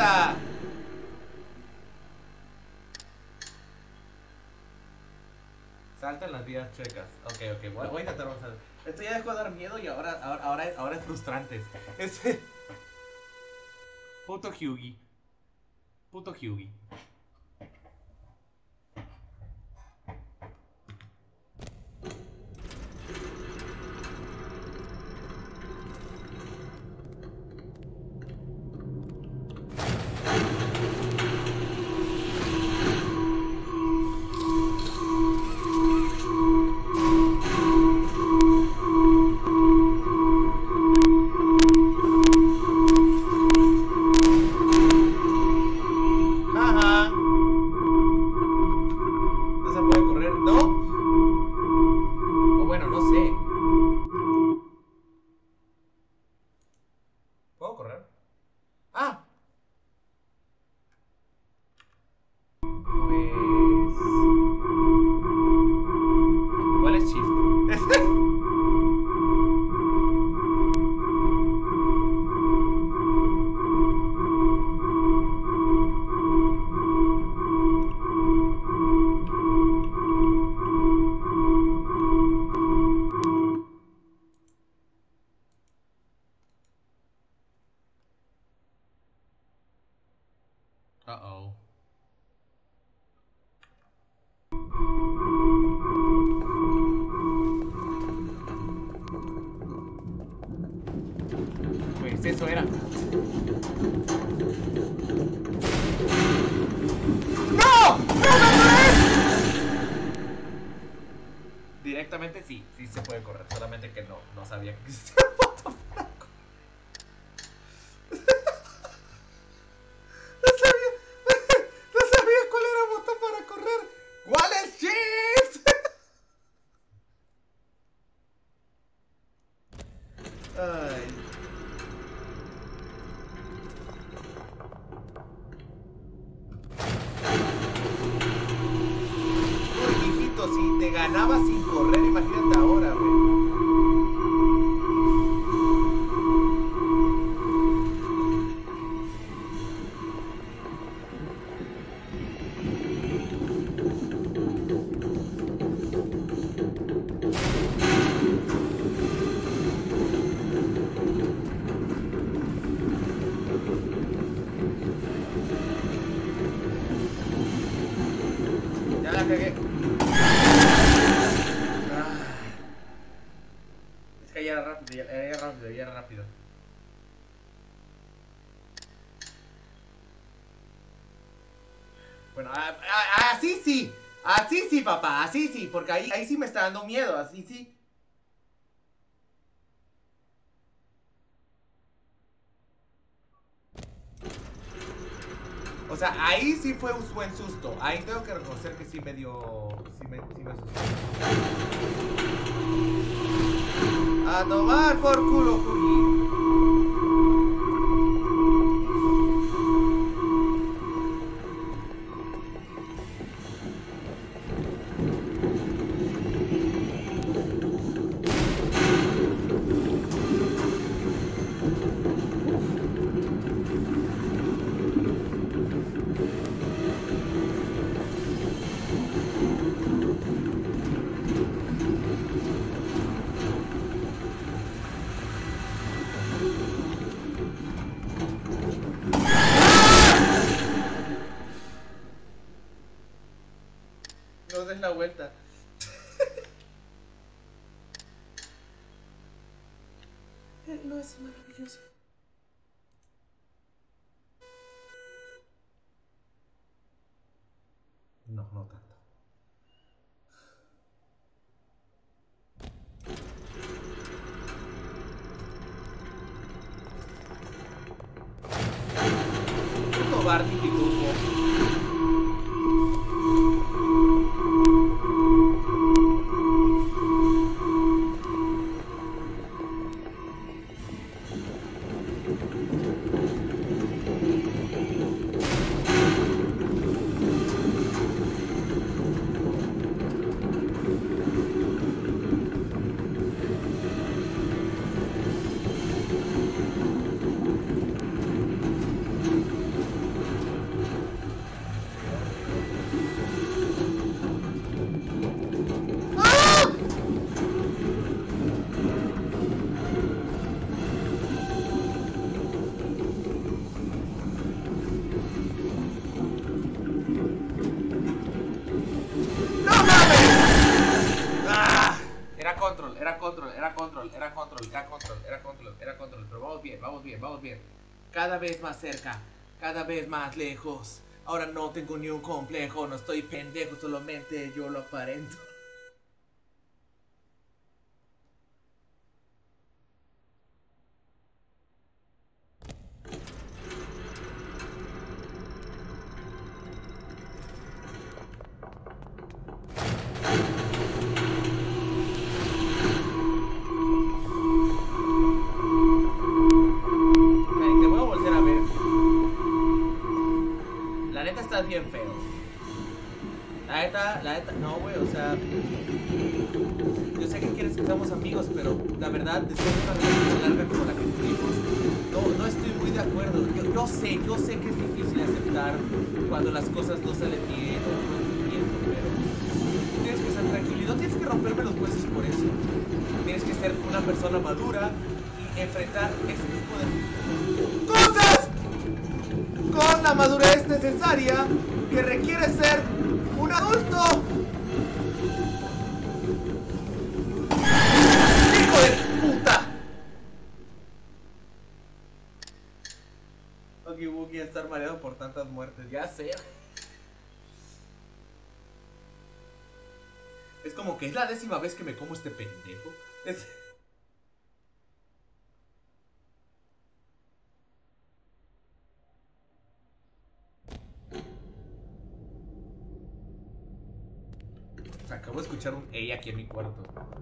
¡Salta! Salta en las vías chuecas. Ok, voy a intentar avanzar. Esto ya dejó de dar miedo y ahora es frustrante. Puto Hughie. Puto Hughie. Pues eso era. ¡No! Directamente sí se puede correr, solamente que no sabía que existía el botón para correr. No sabía cuál era el botón para correr. ¿Cuál es Shift? Ay. Uy, hijito, si te ganabas sin correr, imagínate ahora, güey. Ya la cagué. Es que ya era rápido. Bueno, así sí. Así sí, papá. Así sí. Porque ahí sí me está dando miedo. Así sí. O sea, ahí sí fue un buen susto. Ahí tengo que reconocer que sí me dio... Sí me asustó. A tomar por culo, Juli. No des la vuelta. No es maravilloso. No tanto. Puto Barney Pitufo. pero vamos bien. Cada vez más cerca, cada vez más lejos. Ahora no tengo ni un complejo, no estoy pendejo, solamente yo lo aparento. Bien feo. La neta, no, güey, o sea, yo sé que quieres que seamos amigos, pero la verdad, después de una relación larga como la que tuvimos, no estoy muy de acuerdo. Yo sé que es difícil aceptar cuando las cosas no salen bien o no tiempo, pero tú tienes que ser tranquilo y no tienes que romperme los huesos por eso. Tienes que ser una persona madura y enfrentar ese tipo de cosas con la madurez necesaria que requiere ser un adulto. ¡Hijo de puta! Oogie Boogie estar mareado por tantas muertes, ya sé. Es como que es la 10ª vez que me como este pendejo. Acabo de escuchar un ey aquí en mi cuarto.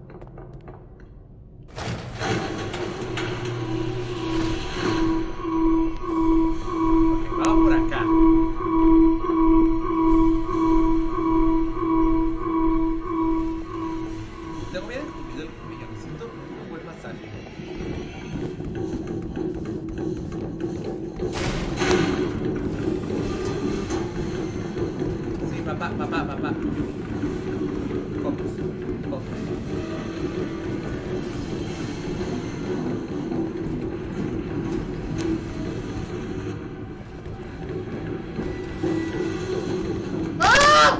Ok, va por acá. Tengo bien entumido el cuello, me siento un buen masaje. Sí, papá. Focus. ¡Ah!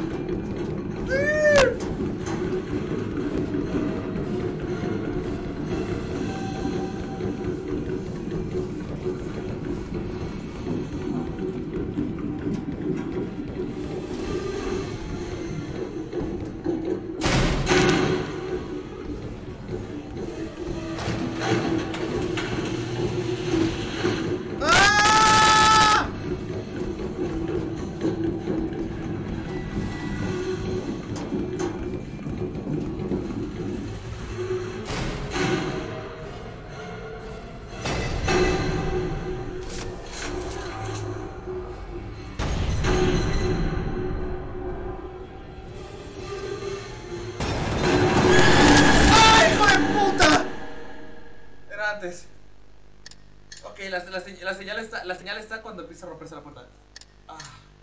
Ok, la señal está cuando empieza a romperse la puerta. Ah.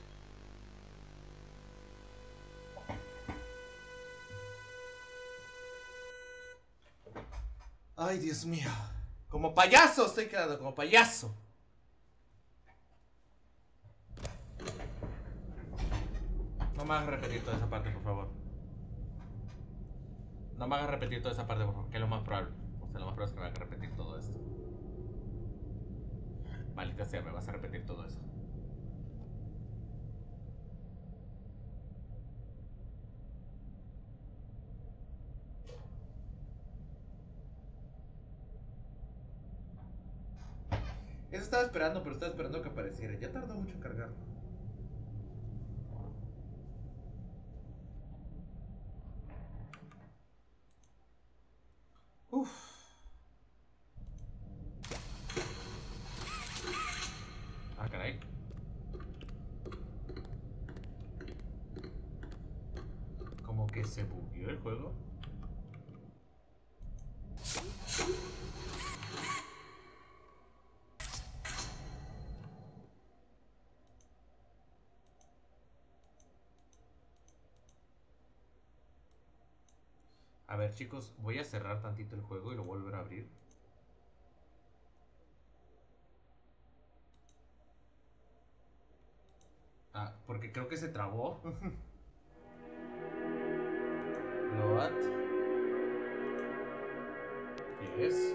Ay, Dios mío. Como payaso estoy quedando, como payaso. No me hagas repetir toda esa parte, por favor. No me hagas repetir toda esa parte, por favor, que es lo más probable. O sea, lo más probable es que me hagas repetir todo esto. Maldita sea, me vas a repetir todo eso. Eso estaba esperando, pero estaba esperando que apareciera. Ya tardó mucho en cargar. Uf. Ah, caray. Como que se bugueó el juego. A ver, chicos, voy a cerrar tantito el juego y lo volver a abrir. Ah, porque creo que se trabó. Load. es.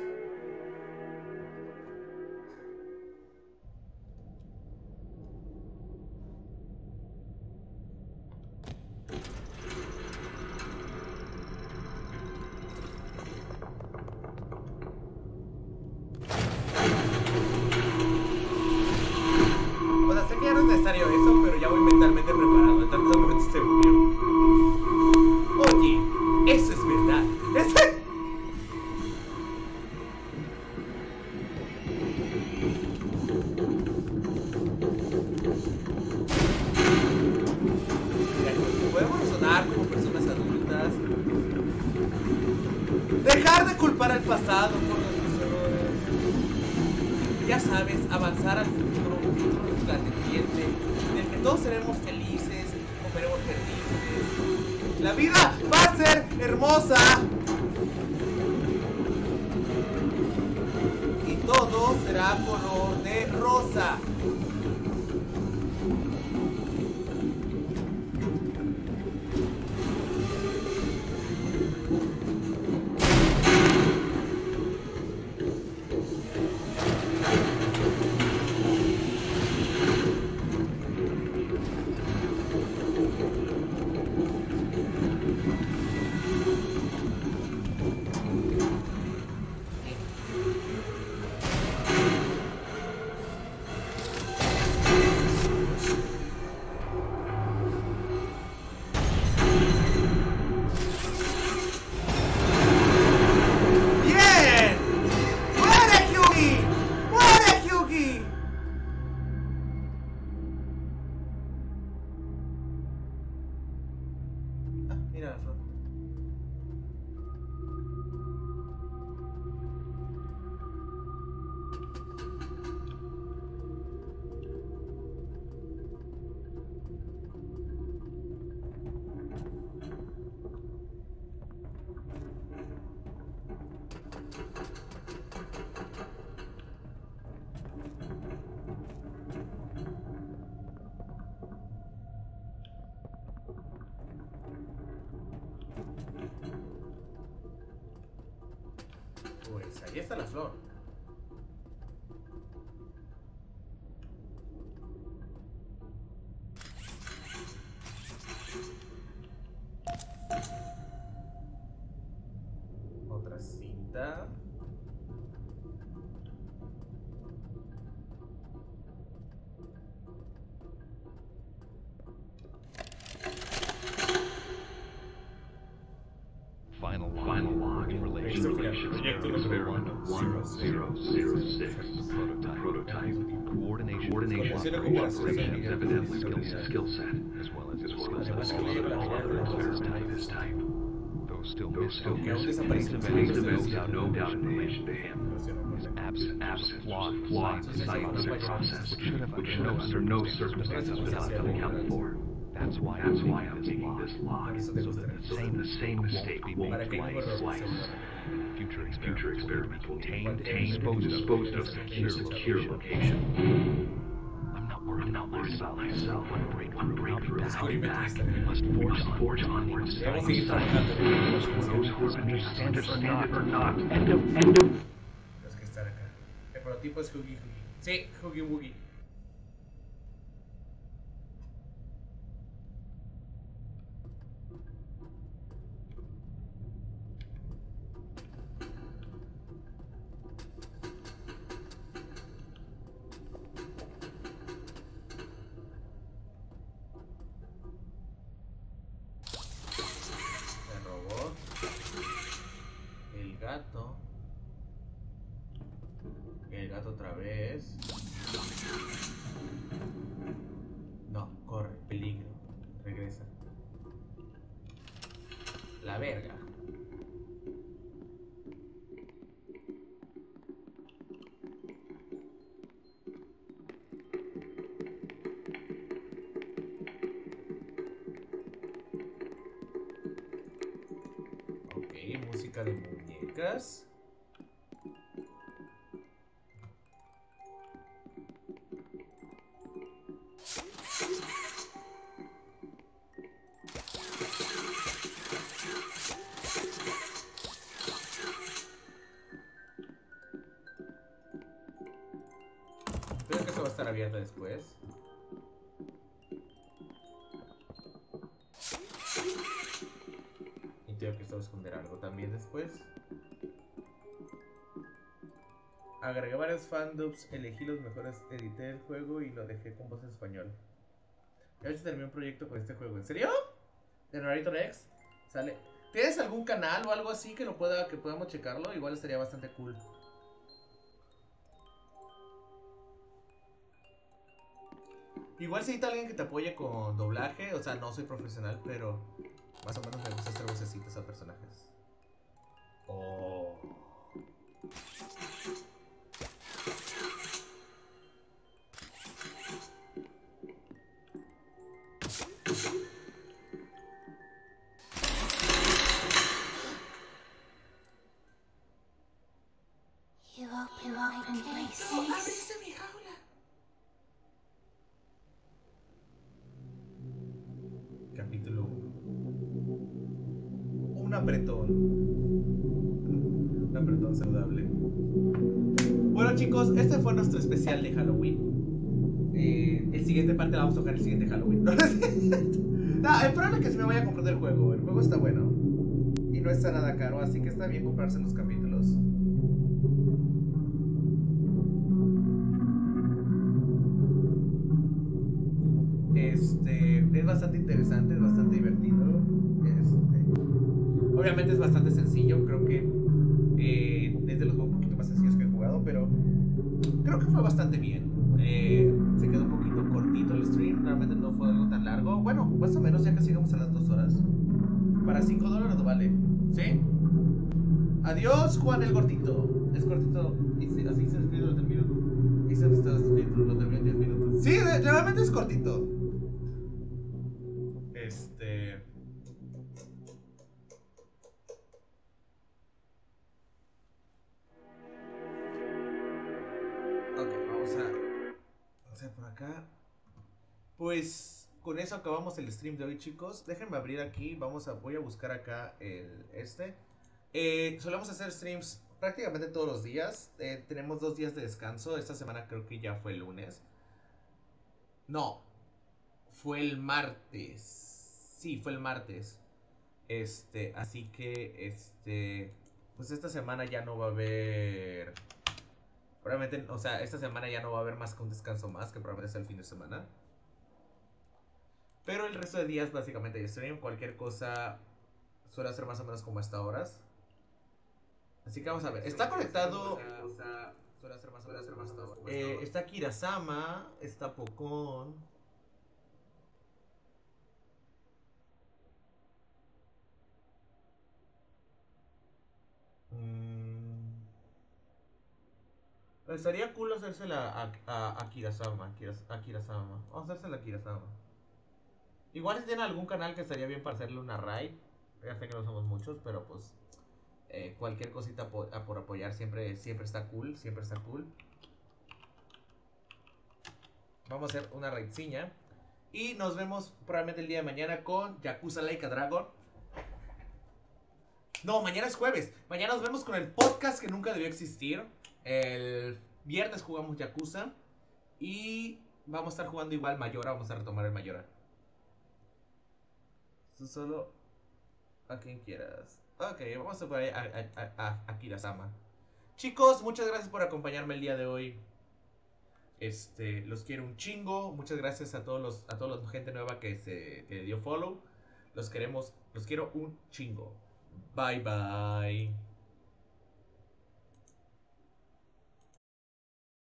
O sea, sé que ya no es necesario eso, pero ya voy mentalmente preparado. En tantos momentos se murió. Oye, eso es verdad. Podemos razonar como personas adultas. Dejar de culpar al pasado por nuestros errores. Ya sabes, avanzar al futuro, un futuro resplandeciente, en el que todos seremos felices, comeremos felices. La vida va a ser hermosa. Y todo será color de rosa. Mira la flor. Pues ahí está la flor. Otra cinta. Final log in relation to experiment 1006. Prototype. Coordination evidently skill set, as well as this type. Those still missing, no doubt in relation to him. His absent, flawed scientific process, which should have under no circumstances without accounted for. That's why I'm taking this log, so that the same mistake won't take place. Future experiment will contain and disposed of secure location. I'm not worried about myself. One breakthrough is coming back. We must forge onwards. Those who understand it or not. End of. Los que están acá. El prototipo es Huggy Huggy. Sí, Huggy Wuggy. El gato otra vez. No, corre, peligro. Regresa. La verga. Ok, música de muñecas. estar abierta después. Y tengo que solo esconder algo también después. Agregué varios fandubs, elegí los mejores, edité el juego y lo dejé con voz en español. A ver si terminé un proyecto con este juego. ¿En serio? ¿De Narrator X? Sale. ¿Tienes algún canal o algo así que podamos checarlo? Igual estaría bastante cool. Igual si hay alguien que te apoye con doblaje, o sea, no soy profesional, pero más o menos me gusta hacer vocecitas a personajes. Oh. You open my place. No, abriste mi jaula. Capítulo 1. Un apretón. Un apretón saludable. Bueno chicos, este fue nuestro especial de Halloween. El siguiente parte la vamos a tocar el siguiente Halloween. No, el problema es que se me vaya a comprar el juego. El juego está bueno. Y no está nada caro, así que está bien comprarse los capítulos. Es bastante interesante, es bastante divertido. Obviamente es bastante sencillo, creo que es de los juegos un poquito más sencillos que he jugado, pero creo que fue bastante bien. Se quedó un poquito cortito el stream, realmente no fue algo tan largo. Bueno, más o menos ya casi llegamos a las 2 horas. Para $5 vale, ¿sí? Adiós, Juan el Gordito. Es cortito, así se despide, lo termino. Y se despide, lo termino en 10 minutos. Sí, realmente es cortito. Ok, vamos a por acá. Pues con eso acabamos el stream de hoy, chicos. Déjenme abrir aquí, voy a buscar acá solemos hacer streams prácticamente todos los días. Tenemos 2 días de descanso. Esta semana creo que ya fue el lunes. No, fue el martes. Sí, fue el martes. Así que, pues esta semana ya no va a haber. Probablemente, o sea, esta semana ya no va a haber más que un descanso más, que probablemente sea el fin de semana. Pero el resto de días básicamente de stream, cualquier cosa suele hacer más o menos como a estas horas. Así que vamos a ver. Está conectado. Suele hacer más o menos como a estas horas. Está Kirasama, está Pokon. Estaría cool hacérsela a Kirasama. A Kirasama. Vamos a hacérsela a Kirasama. Igual si tienen algún canal que estaría bien para hacerle una raid. Ya sé que no somos muchos, pero pues cualquier cosita por apoyar siempre está cool. Siempre está cool. Vamos a hacer una raidciña. Y nos vemos probablemente el día de mañana con Yakuza Like a Dragon. No, mañana es jueves. Mañana nos vemos con el podcast que nunca debió existir. El viernes jugamos Yakuza. Y vamos a estar jugando igual Mayora. Vamos a retomar el Mayora. Tú solo a quien quieras. Ok, vamos a poner a Kirasama. Chicos, muchas gracias por acompañarme el día de hoy. Los quiero un chingo. Muchas gracias a todos la gente nueva que dio follow. Los quiero un chingo. Bye bye.